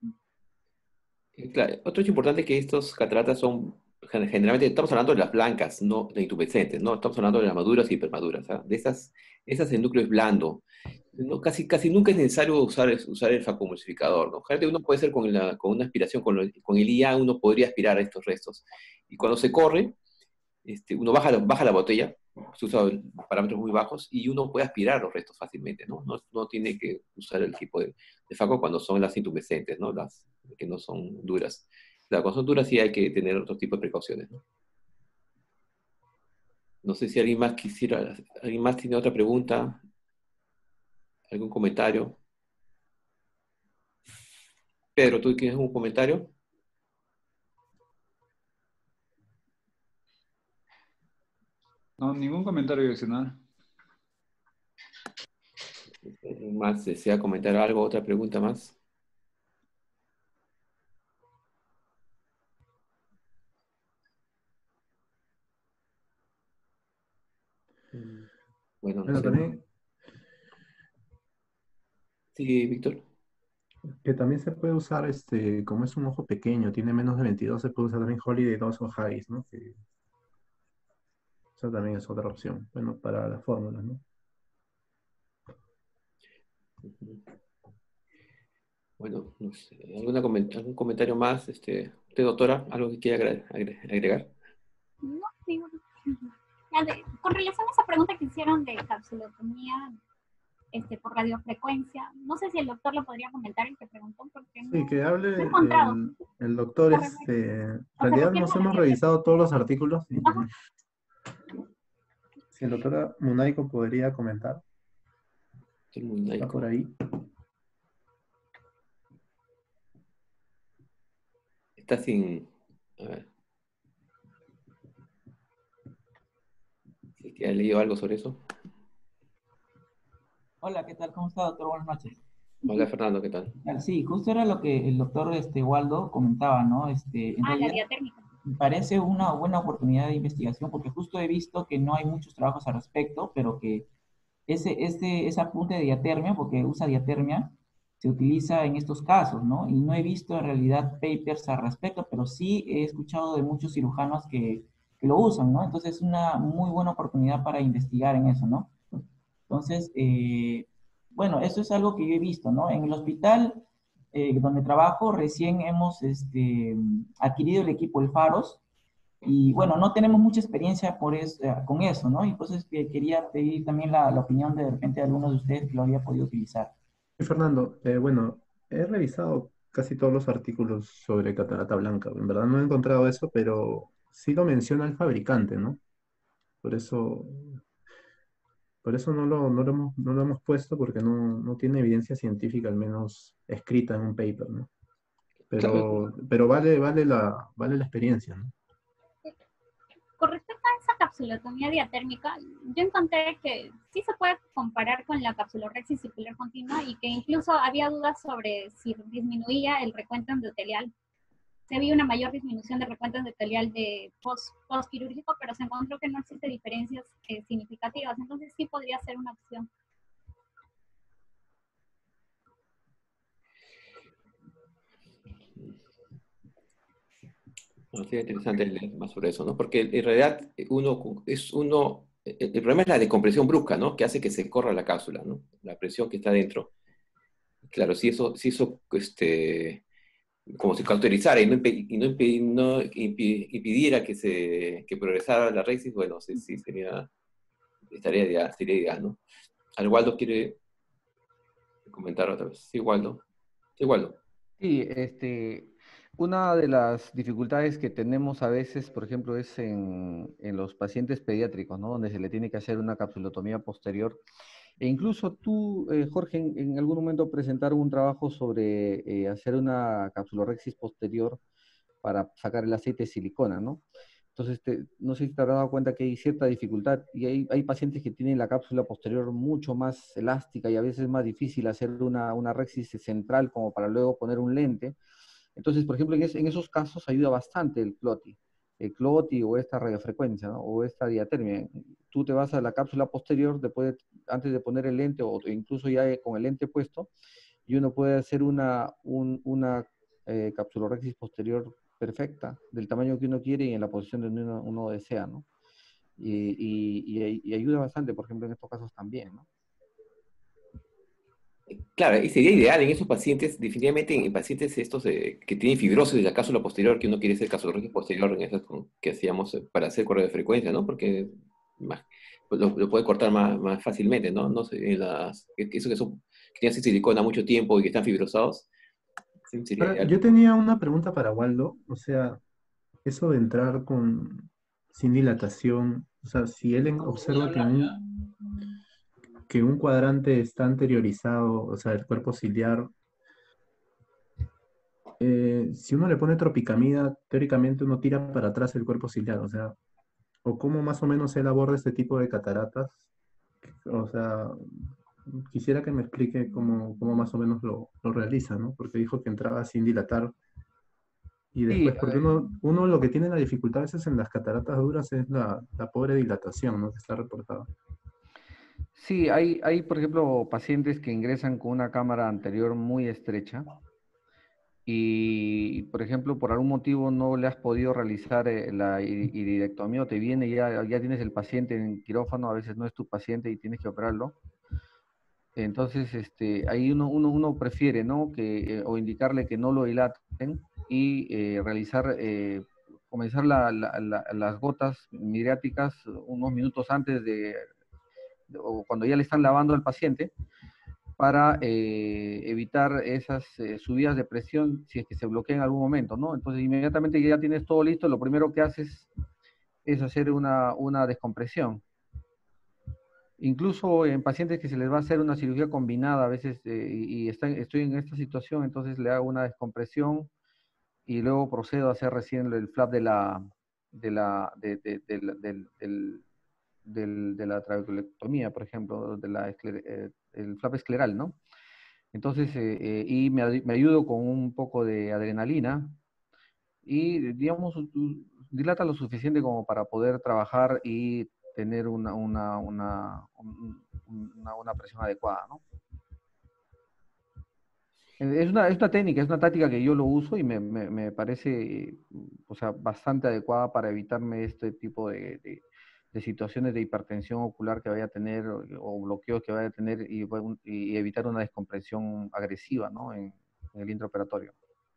Eh, Claro, otro hecho importante es que estos cataratas son, gen- generalmente estamos hablando de las blancas, no de intumescentes, ¿no? Estamos hablando de las maduras y hipermaduras, ¿ah? De esas, esas el núcleo es blando. No, casi, casi nunca es necesario usar, es- usar el facomulsificador, ¿no? Generalmente uno puede ser con, la, con una aspiración, con, lo- con el I A uno podría aspirar a estos restos. Y cuando se corre, este, uno baja la, baja la botella, se usa parámetros muy bajos y uno puede aspirar los restos fácilmente, ¿no? No, no tiene que usar el tipo de, de faco cuando son las intumescentes, ¿no? Las que no son duras. Claro, cuando son duras sí hay que tener otro tipo de precauciones, ¿no? No sé si alguien más quisiera, alguien más tiene otra pregunta, algún comentario. Pedro, ¿tú tienes un comentario? No, ningún comentario adicional. ¿Alguien más desea comentar algo, otra pregunta más? Mm, Bueno, no Bueno, sé. también, Sí, Víctor. que también se puede usar, este, como es un ojo pequeño, tiene menos de veintidós, se puede usar también Holiday dos o Hayes, ¿no? Que esa también es otra opción, bueno, para las fórmulas, ¿no? Ujú. Bueno, no sé, ¿alguna comen- ¿algún comentario más? Este, ¿usted, doctora, algo que quiera agre- agre- agregar? No, digo, ya de- con relación a esa pregunta que hicieron de capsulotomía este, por radiofrecuencia, no sé si el doctor lo podría comentar el que preguntó, porque Sí, no, que hable no he encontrado. el, el doctor, Se este, en o se realidad refiere nos a la hemos diabetes. revisado todos los artículos, y Ajá. si el doctor Munaico podría comentar, Estoy muy está laico. por ahí. Está sin... A ver. ¿Ya has leído algo sobre eso? Hola, ¿qué tal? ¿Cómo está, doctor? Buenas noches. Hola Fernando, ¿qué tal? Ah, Sí, justo era lo que el doctor este, Waldo comentaba, ¿no? Este, en Ah, la realidad diatérmica. me parece una buena oportunidad de investigación porque justo he visto que no hay muchos trabajos al respecto, pero que ese, ese, ese apunte de diatermia, porque usa diatermia, se utiliza en estos casos, ¿no? Y no he visto en realidad papers al respecto, pero sí he escuchado de muchos cirujanos que, que lo usan, ¿no? Entonces es una muy buena oportunidad para investigar en eso, ¿no? Entonces, eh, bueno, eso es algo que yo he visto, ¿no? En el hospital eh, donde trabajo recién hemos este, adquirido el equipo, el Faros, y bueno, no tenemos mucha experiencia por es, eh, con eso, ¿no? Y entonces eh, quería pedir también la, la opinión de, de repente de algunos de ustedes que lo había podido utilizar. Y Fernando, eh, bueno, he revisado casi todos los artículos sobre catarata blanca. En verdad no he encontrado eso, pero sí lo menciona el fabricante, ¿no? Por eso, por eso no lo, no lo hemos, no lo hemos puesto porque no, no tiene evidencia científica, al menos escrita en un paper, ¿no? Claro, Pero, pero vale, vale la, vale la experiencia, ¿no? Con respecto a esa capsulotomía diatérmica, yo encontré que sí se puede comparar con la capsulorexis circular continua y que incluso había dudas sobre si disminuía el recuento endotelial. Se vio una mayor disminución de recuento endotelial de post, postquirúrgico, pero se encontró que no existe diferencias eh, significativas, entonces sí podría ser una opción. no, sería interesante leer más sobre eso, ¿no? Porque en realidad uno es uno, el, el problema es la decompresión brusca, ¿no? Que hace que se corra la cápsula, ¿no? La presión que está dentro. Claro, si eso, si eso, este, como si cauterizara y no, impe- y no, impe- no impi- impidiera que se que progresara la rexis, bueno, sí, sí, sería, estaría ideal, sería ideal, ¿no? Al Waldo quiere comentar otra vez. Sí, Waldo. Sí, Waldo. Sí, este, una de las dificultades que tenemos a veces, por ejemplo, es en, en los pacientes pediátricos, ¿no? Donde se le tiene que hacer una capsulotomía posterior. E incluso tú, eh, Jorge, en, en algún momento presentaron un trabajo sobre eh, hacer una capsulorexis posterior para sacar el aceite de silicona, ¿no? Entonces, te- no sé si te has dado cuenta que hay cierta dificultad y hay, hay pacientes que tienen la cápsula posterior mucho más elástica y a veces es más difícil hacer una, una rexis central como para luego poner un lente. Entonces, por ejemplo, en, es- en esos casos ayuda bastante el cloti, el cloti o esta radiofrecuencia, ¿no? O esta diatermia. Tú te vas a la cápsula posterior después de- antes de poner el lente o incluso ya con el lente puesto y uno puede hacer una, un- una eh, capsulorexis posterior perfecta, del tamaño que uno quiere y en la posición donde uno, uno desea, ¿no? Y, y- y- y ayuda bastante, por ejemplo, en estos casos también, ¿no? Claro, y sería ideal en esos pacientes, definitivamente en pacientes estos eh, que tienen fibrosis de la cápsula posterior, que uno quiere hacer capsulorexis posterior en esas con- que hacíamos eh, para hacer correo de frecuencia, ¿no? Porque más, pues lo, lo puede cortar más, más fácilmente, ¿no? No sé, en las, que- que eso que son, que tienen silicona mucho tiempo y que están fibrosados, sí, sería Ahora, ideal. yo tenía una pregunta para Waldo, o sea, eso de entrar con sin dilatación, o sea, si él en- observa que un, que un cuadrante está anteriorizado, o sea, el cuerpo ciliar, eh, si uno le pone tropicamida, teóricamente uno tira para atrás el cuerpo ciliar, o sea, o cómo más o menos él aborda este tipo de cataratas, o sea, quisiera que me explique cómo, cómo más o menos lo, lo realiza, ¿no? Porque dijo que entraba sin dilatar y Sí, después, porque uno, uno lo que tiene la dificultad a veces en las cataratas duras es la, la pobre dilatación, ¿no? Que está reportada. sí, hay, hay, por ejemplo, pacientes que ingresan con una cámara anterior muy estrecha y, por ejemplo, por algún motivo no le has podido realizar eh, la iri- irirectomía o te viene ya, ya tienes el paciente en quirófano, a veces no es tu paciente y tienes que operarlo. Entonces, este, ahí uno, uno, uno prefiere, ¿no? Que, eh, o indicarle que no lo dilaten y eh, realizar, eh, comenzar la- la- la- las gotas midriáticas unos minutos antes de, de- o cuando ya le están lavando al paciente para eh, evitar esas eh, subidas de presión si es que se bloquea en algún momento, ¿no? Entonces, inmediatamente que ya tienes todo listo, lo primero que haces es hacer una, una descompresión. Incluso en pacientes que se les va a hacer una cirugía combinada a veces eh, y y están, estoy en esta situación, entonces le hago una descompresión y luego procedo a hacer recién el flap de la, de la, de, de- de la- del, del- del- de la trabeculectomía, por ejemplo, de la escler- eh, el flap escleral, ¿no? Entonces, eh, eh, y me, ad- me ayudo con un poco de adrenalina y, digamos, u- dilata lo suficiente como para poder trabajar y tener una, una, una, un- un- una, una presión adecuada, ¿no? Eh, Es una, es una técnica, es una táctica que yo lo uso y me, me- me parece, o sea, bastante adecuada para evitarme este tipo de, de- de situaciones de hipertensión ocular que vaya a tener o, o bloqueos que vaya a tener y, bueno, y evitar una descompresión agresiva, ¿no? En, en el intraoperatorio.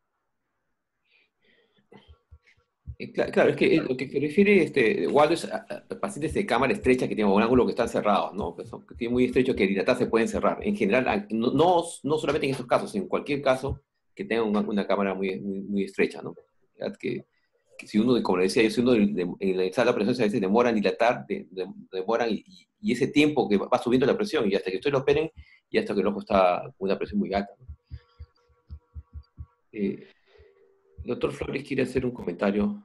Eh, cla- Claro, es que eh, lo que se refiere este, Waldo es a, a pacientes de cámara estrecha que tienen un ángulo que están cerrados, ¿no? Que, son, que tienen muy estrecho que dilatar se pueden cerrar. En general, a- no, no, no solamente en estos casos, en cualquier caso que tenga una, una cámara muy, muy, muy estrecha, ¿no? ¿Verdad? Que, que si uno, como le decía yo, si uno de- de- en la sala de presión a veces demora en dilatar, de- de- demoran y, y- y ese tiempo que va va subiendo la presión y hasta que ustedes lo operen y hasta que el ojo está con una presión muy alta, ¿no? Eh, el doctor Flores quiere hacer un comentario.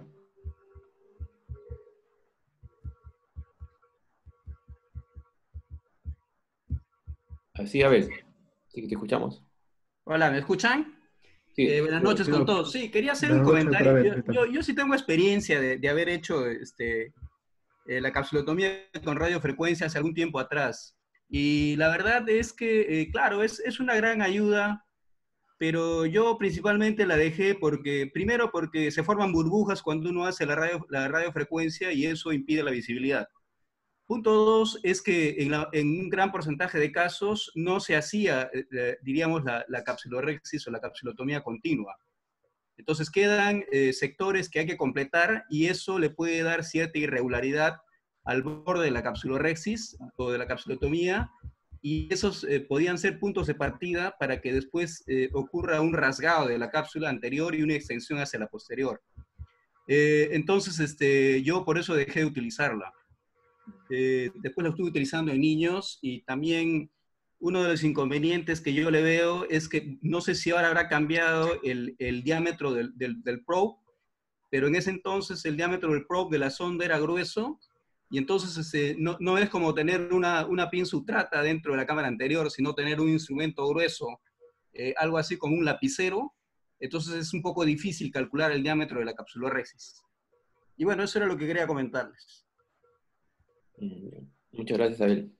Así, a ver, sí que te escuchamos. Hola, ¿me escuchan? Eh, Sí, buenas Sí, noches sí, con doc. todos. Sí, quería hacer un Buenas noches, doctora comentario. Beth, Yo, ¿qué tal? yo, yo sí tengo experiencia de, de haber hecho este, eh, la capsulotomía con radiofrecuencia hace algún tiempo atrás. Y la verdad es que, eh, claro, es, es una gran ayuda, pero yo principalmente la dejé porque, primero porque se forman burbujas cuando uno hace la, radio, la radiofrecuencia y eso impide la visibilidad. Punto dos es que en, la, en, un gran porcentaje de casos no se hacía, eh, diríamos, la, la capsulorhexis o la capsulotomía continua. Entonces quedan eh, sectores que hay que completar y eso le puede dar cierta irregularidad al borde de la capsulorhexis o de la capsulotomía y esos eh, podían ser puntos de partida para que después eh, ocurra un rasgado de la cápsula anterior y una extensión hacia la posterior. Eh, entonces, este, yo por eso dejé de utilizarla. Eh, después lo estuve utilizando en niños y también uno de los inconvenientes que yo le veo es que no sé si ahora habrá cambiado el, el diámetro del, del, del probe, pero en ese entonces el diámetro del probe de la sonda era grueso y entonces este, no, no es como tener una, una pin sutrata dentro de la cámara anterior, sino tener un instrumento grueso, eh, algo así como un lapicero. Entonces es un poco difícil calcular el diámetro de la capsulorhexis. Y bueno, eso era lo que quería comentarles. Muchas gracias, Abel.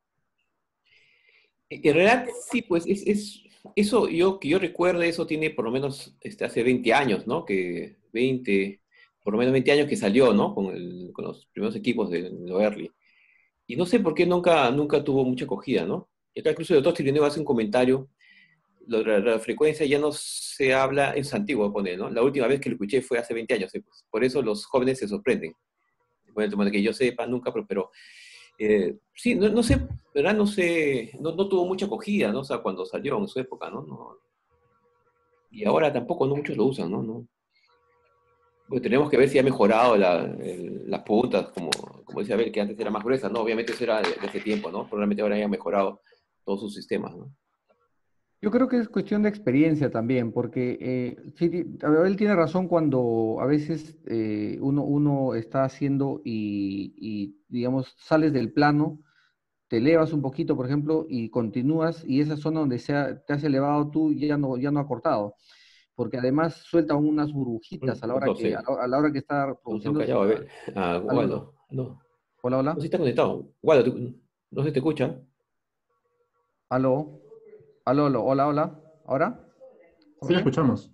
En realidad, sí, pues es, es, eso yo, que yo recuerde, eso tiene por lo menos este, hace veinte años, ¿no? Que veinte, por lo menos veinte años que salió, ¿no? Con, el, con los primeros equipos de lo early. Y no sé por qué nunca, nunca tuvo mucha acogida, ¿no? Y acá incluso el doctor Tirineo hace un comentario, la, la, la frecuencia ya no se habla, es antiguo, pone, ¿no? La última vez que lo escuché fue hace veinte años, ¿sí? Pues, por eso los jóvenes se sorprenden. Bueno, de que yo sepa, nunca prosperó. Eh, sí, no, no sé, ¿verdad? No sé, no, no tuvo mucha acogida, ¿no? O sea, cuando salió en su época, ¿no? No, y ahora tampoco, no muchos lo usan, ¿no? No. Pues tenemos que ver si ha mejorado la, el, las puntas, como, como decía Abel, que antes era más gruesa, ¿no? Obviamente eso era de, de ese tiempo, ¿no? Probablemente ahora haya mejorado todos sus sistemas, ¿no? Yo creo que es cuestión de experiencia también, porque eh, sí, ti- Abel tiene razón cuando a veces eh, uno, uno está haciendo y, y, digamos, sales del plano, te elevas un poquito, por ejemplo, y continúas, y esa zona donde se ha- te has elevado tú ya no, ya no ha cortado, porque además suelta unas burbujitas a la hora No que, sé, a la, a la hora que está no, no produciendo... callado, Abel. Ah, Aló, aló. Waldo, no. Hola, No sé hola. si está conectado. Waldo, ¿tú- no sé si te escucha. Aló. Aló, aló. Hola, hola. ¿Ahora? Sí, la Jorge. escuchamos.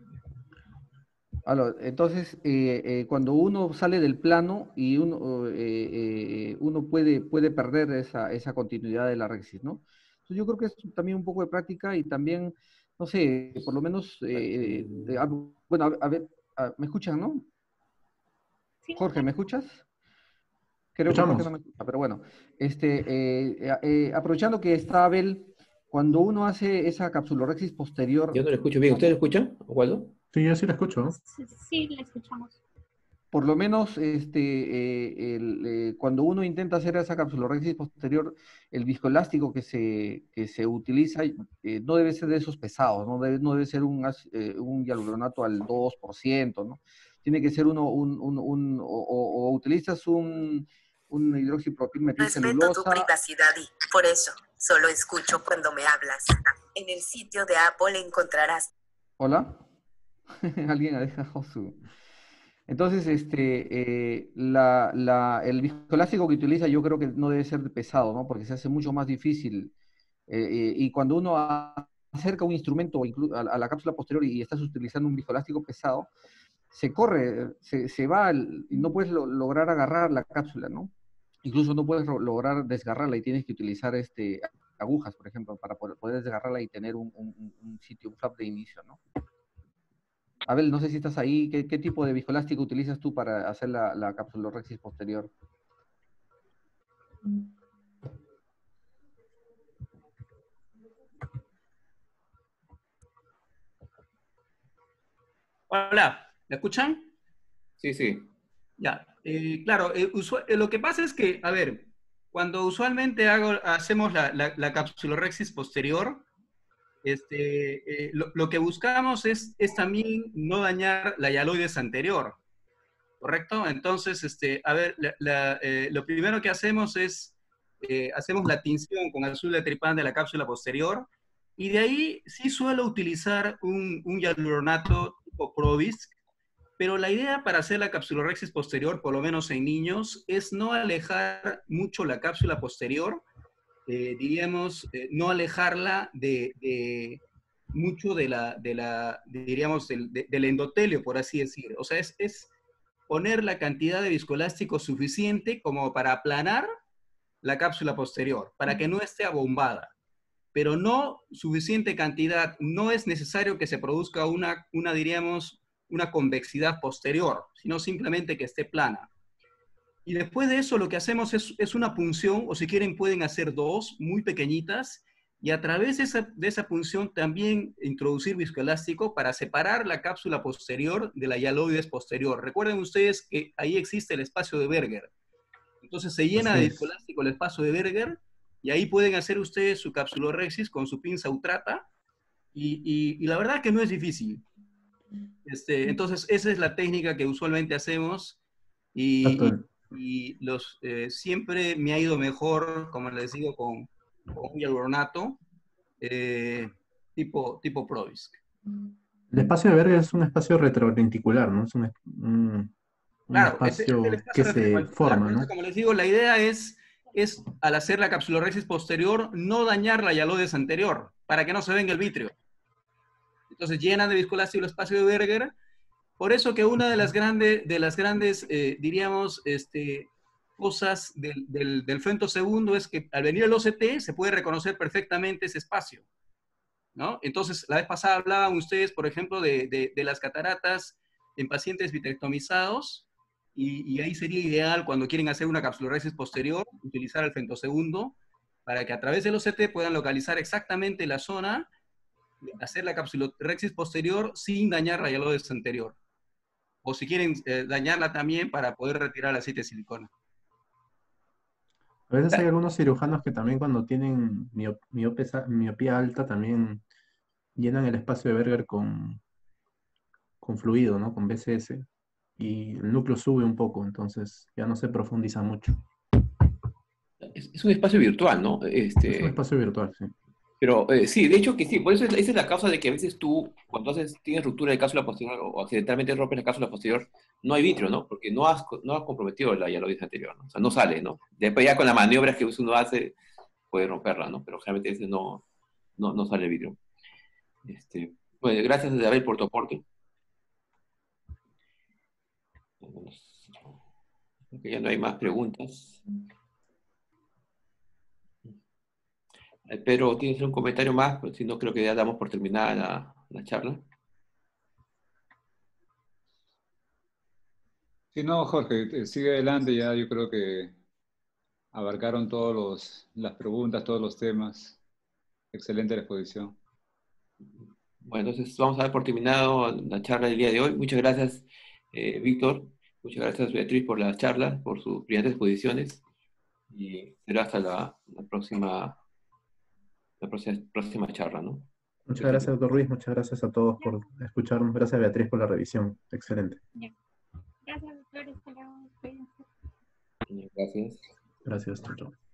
Aló, entonces, eh, eh, cuando uno sale del plano y uno, eh, eh, uno puede, puede perder esa, esa continuidad de la Rexis, ¿no? Entonces yo creo que es también un poco de práctica y también, no sé, por lo menos, eh, eh, ah, bueno, a, a ver, ah, ¿me escuchan, no? Sí, Jorge, ¿me escuchas? Creo que Jorge no Escuchamos. me escucha, pero bueno, este, eh, eh, eh, aprovechando que está Abel, cuando uno hace esa capsulorhexis posterior, Yo no lo escucho bien. ¿Usted lo escucha, Waldo? Sí, yo sí la escucho. sí, sí, le escuchamos. por lo menos este, eh, el, eh, cuando uno intenta hacer esa capsulorhexis posterior, el viscoelástico que se, que se utiliza eh, no debe ser de esos pesados, no debe, no debe ser un, eh, un hialuronato al dos por ciento, ¿no? Tiene que ser uno, un, un, un o, o, utilizas un, un hidroxipropilmetilcelulosa. Respeto tu privacidad y, por eso, solo escucho cuando me hablas. En el sitio de Apple encontrarás... ¿Hola? Alguien ha dejado su... Entonces, este, eh, la, la, el viscoelástico que utiliza yo creo que no debe ser pesado, ¿no? Porque se hace mucho más difícil. Eh, eh, y cuando uno acerca un instrumento a, a la cápsula posterior y estás utilizando un viscoelástico pesado, se corre, se, se va y no puedes lo, lograr agarrar la cápsula, ¿no? Incluso no puedes lograr desgarrarla y tienes que utilizar este, agujas, por ejemplo, para poder, poder desgarrarla y tener un, un, un sitio, un flap de inicio, ¿no? Abel, no sé si estás ahí. ¿Qué, qué tipo de viscoelástico utilizas tú para hacer la, la capsulorhexis posterior? Hola, ¿me escuchan? Sí, sí. Ya, eh, claro, eh, eh, lo que pasa es que, a ver, cuando usualmente hago, hacemos la, la, la capsulorhexis posterior, este, eh, lo, lo que buscamos es, es también no dañar la hialoides anterior, ¿correcto? Entonces, este, a ver, la, la, eh, lo primero que hacemos es, eh, hacemos la tinción con azul de tripán de la cápsula posterior, y de ahí sí suelo utilizar un, un hialuronato tipo Provisc, pero la idea para hacer la capsulorhexis posterior, por lo menos en niños, es no alejar mucho la cápsula posterior, eh, diríamos, eh, no alejarla de, de mucho de la, de la de, diríamos, del, de, del endotelio, por así decir. O sea, es, es poner la cantidad de viscoelástico suficiente como para aplanar la cápsula posterior, para que no esté abombada, pero no suficiente cantidad. No es necesario que se produzca una, una diríamos, una convexidad posterior, sino simplemente que esté plana. Y después de eso lo que hacemos es, es una punción, o si quieren pueden hacer dos, muy pequeñitas, y a través de esa, de esa punción también introducir viscoelástico para separar la cápsula posterior de la hialoides posterior. Recuerden ustedes que ahí existe el espacio de Berger. Entonces se llena Así de es. viscoelástico el espacio de Berger, y ahí pueden hacer ustedes su capsulorhexis con su pinza Utrata, y, y, y la verdad que no es difícil. Este, entonces esa es la técnica que usualmente hacemos, y, y Exacto. y los, eh, siempre me ha ido mejor, como les digo, con, con un hialuronato eh, tipo, tipo Provisc. El espacio de Berger es un espacio retrolenticular, ¿no? Es un, un, un Claro, es, es el espacio espacio que se retroventricular. forma, Por eso, ¿no? como les digo, la idea es, es, al hacer la capsulorhexis posterior, no dañar la hialoides anterior, para que no se venga el vitrio. Entonces llenan de viscoelástico el espacio de Berger. Por eso que una de las, grande, de las grandes, eh, diríamos, este, cosas del, del, del femtosegundo es que al venir el O C T se puede reconocer perfectamente ese espacio, ¿no? Entonces, la vez pasada hablaban ustedes, por ejemplo, de, de, de las cataratas en pacientes vitrectomizados, y, y ahí sería ideal cuando quieren hacer una capsulorhexis posterior, utilizar el femtosegundo, para que a través del O C T puedan localizar exactamente la zona, hacer la capsulorhexis posterior sin dañar la hialoides anterior. O si quieren eh, dañarla también para poder retirar el aceite de silicona. A veces hay algunos cirujanos que también cuando tienen miop- miopesa- miopía alta también llenan el espacio de Berger con, con fluido, ¿no? Con B C S. Y el núcleo sube un poco, entonces ya no se profundiza mucho. Es, es un espacio virtual, ¿no? Este, Es un espacio virtual, sí. Pero eh, sí, de hecho que sí, por eso es, esa es la causa de que a veces tú, cuando haces, tienes ruptura de cápsula posterior o accidentalmente rompes la cápsula posterior, no hay vitrio, ¿no? Porque no has, no has comprometido la hialoides anterior, ¿no? O sea, no sale, ¿no? Después ya con las maniobras que uno hace, puede romperla, ¿no? Pero generalmente ese no, no, no sale vitrio. Este, bueno, gracias Isabel por tu aporte. Creo que ya no hay más preguntas. Pedro, ¿tienes un comentario más? Pues si no, creo que ya damos por terminada la, la charla. Sí, no, Jorge, eh, sigue adelante, ya yo creo que abarcaron todas las preguntas, todos los temas. Excelente la exposición. Bueno, entonces vamos a dar por terminado la charla del día de hoy. Muchas gracias, eh, Víctor. Muchas gracias, Beatriz, por las charlas, por sus brillantes exposiciones. Y será hasta la, la próxima la próxima, próxima charla, ¿no? Muchas gracias, doctor Ruiz. Muchas gracias a todos por escucharnos. Gracias, Beatriz, por la revisión. Excelente. Gracias, doctor. Hasta luego. Cuídense. Gracias. Gracias, chao, chao.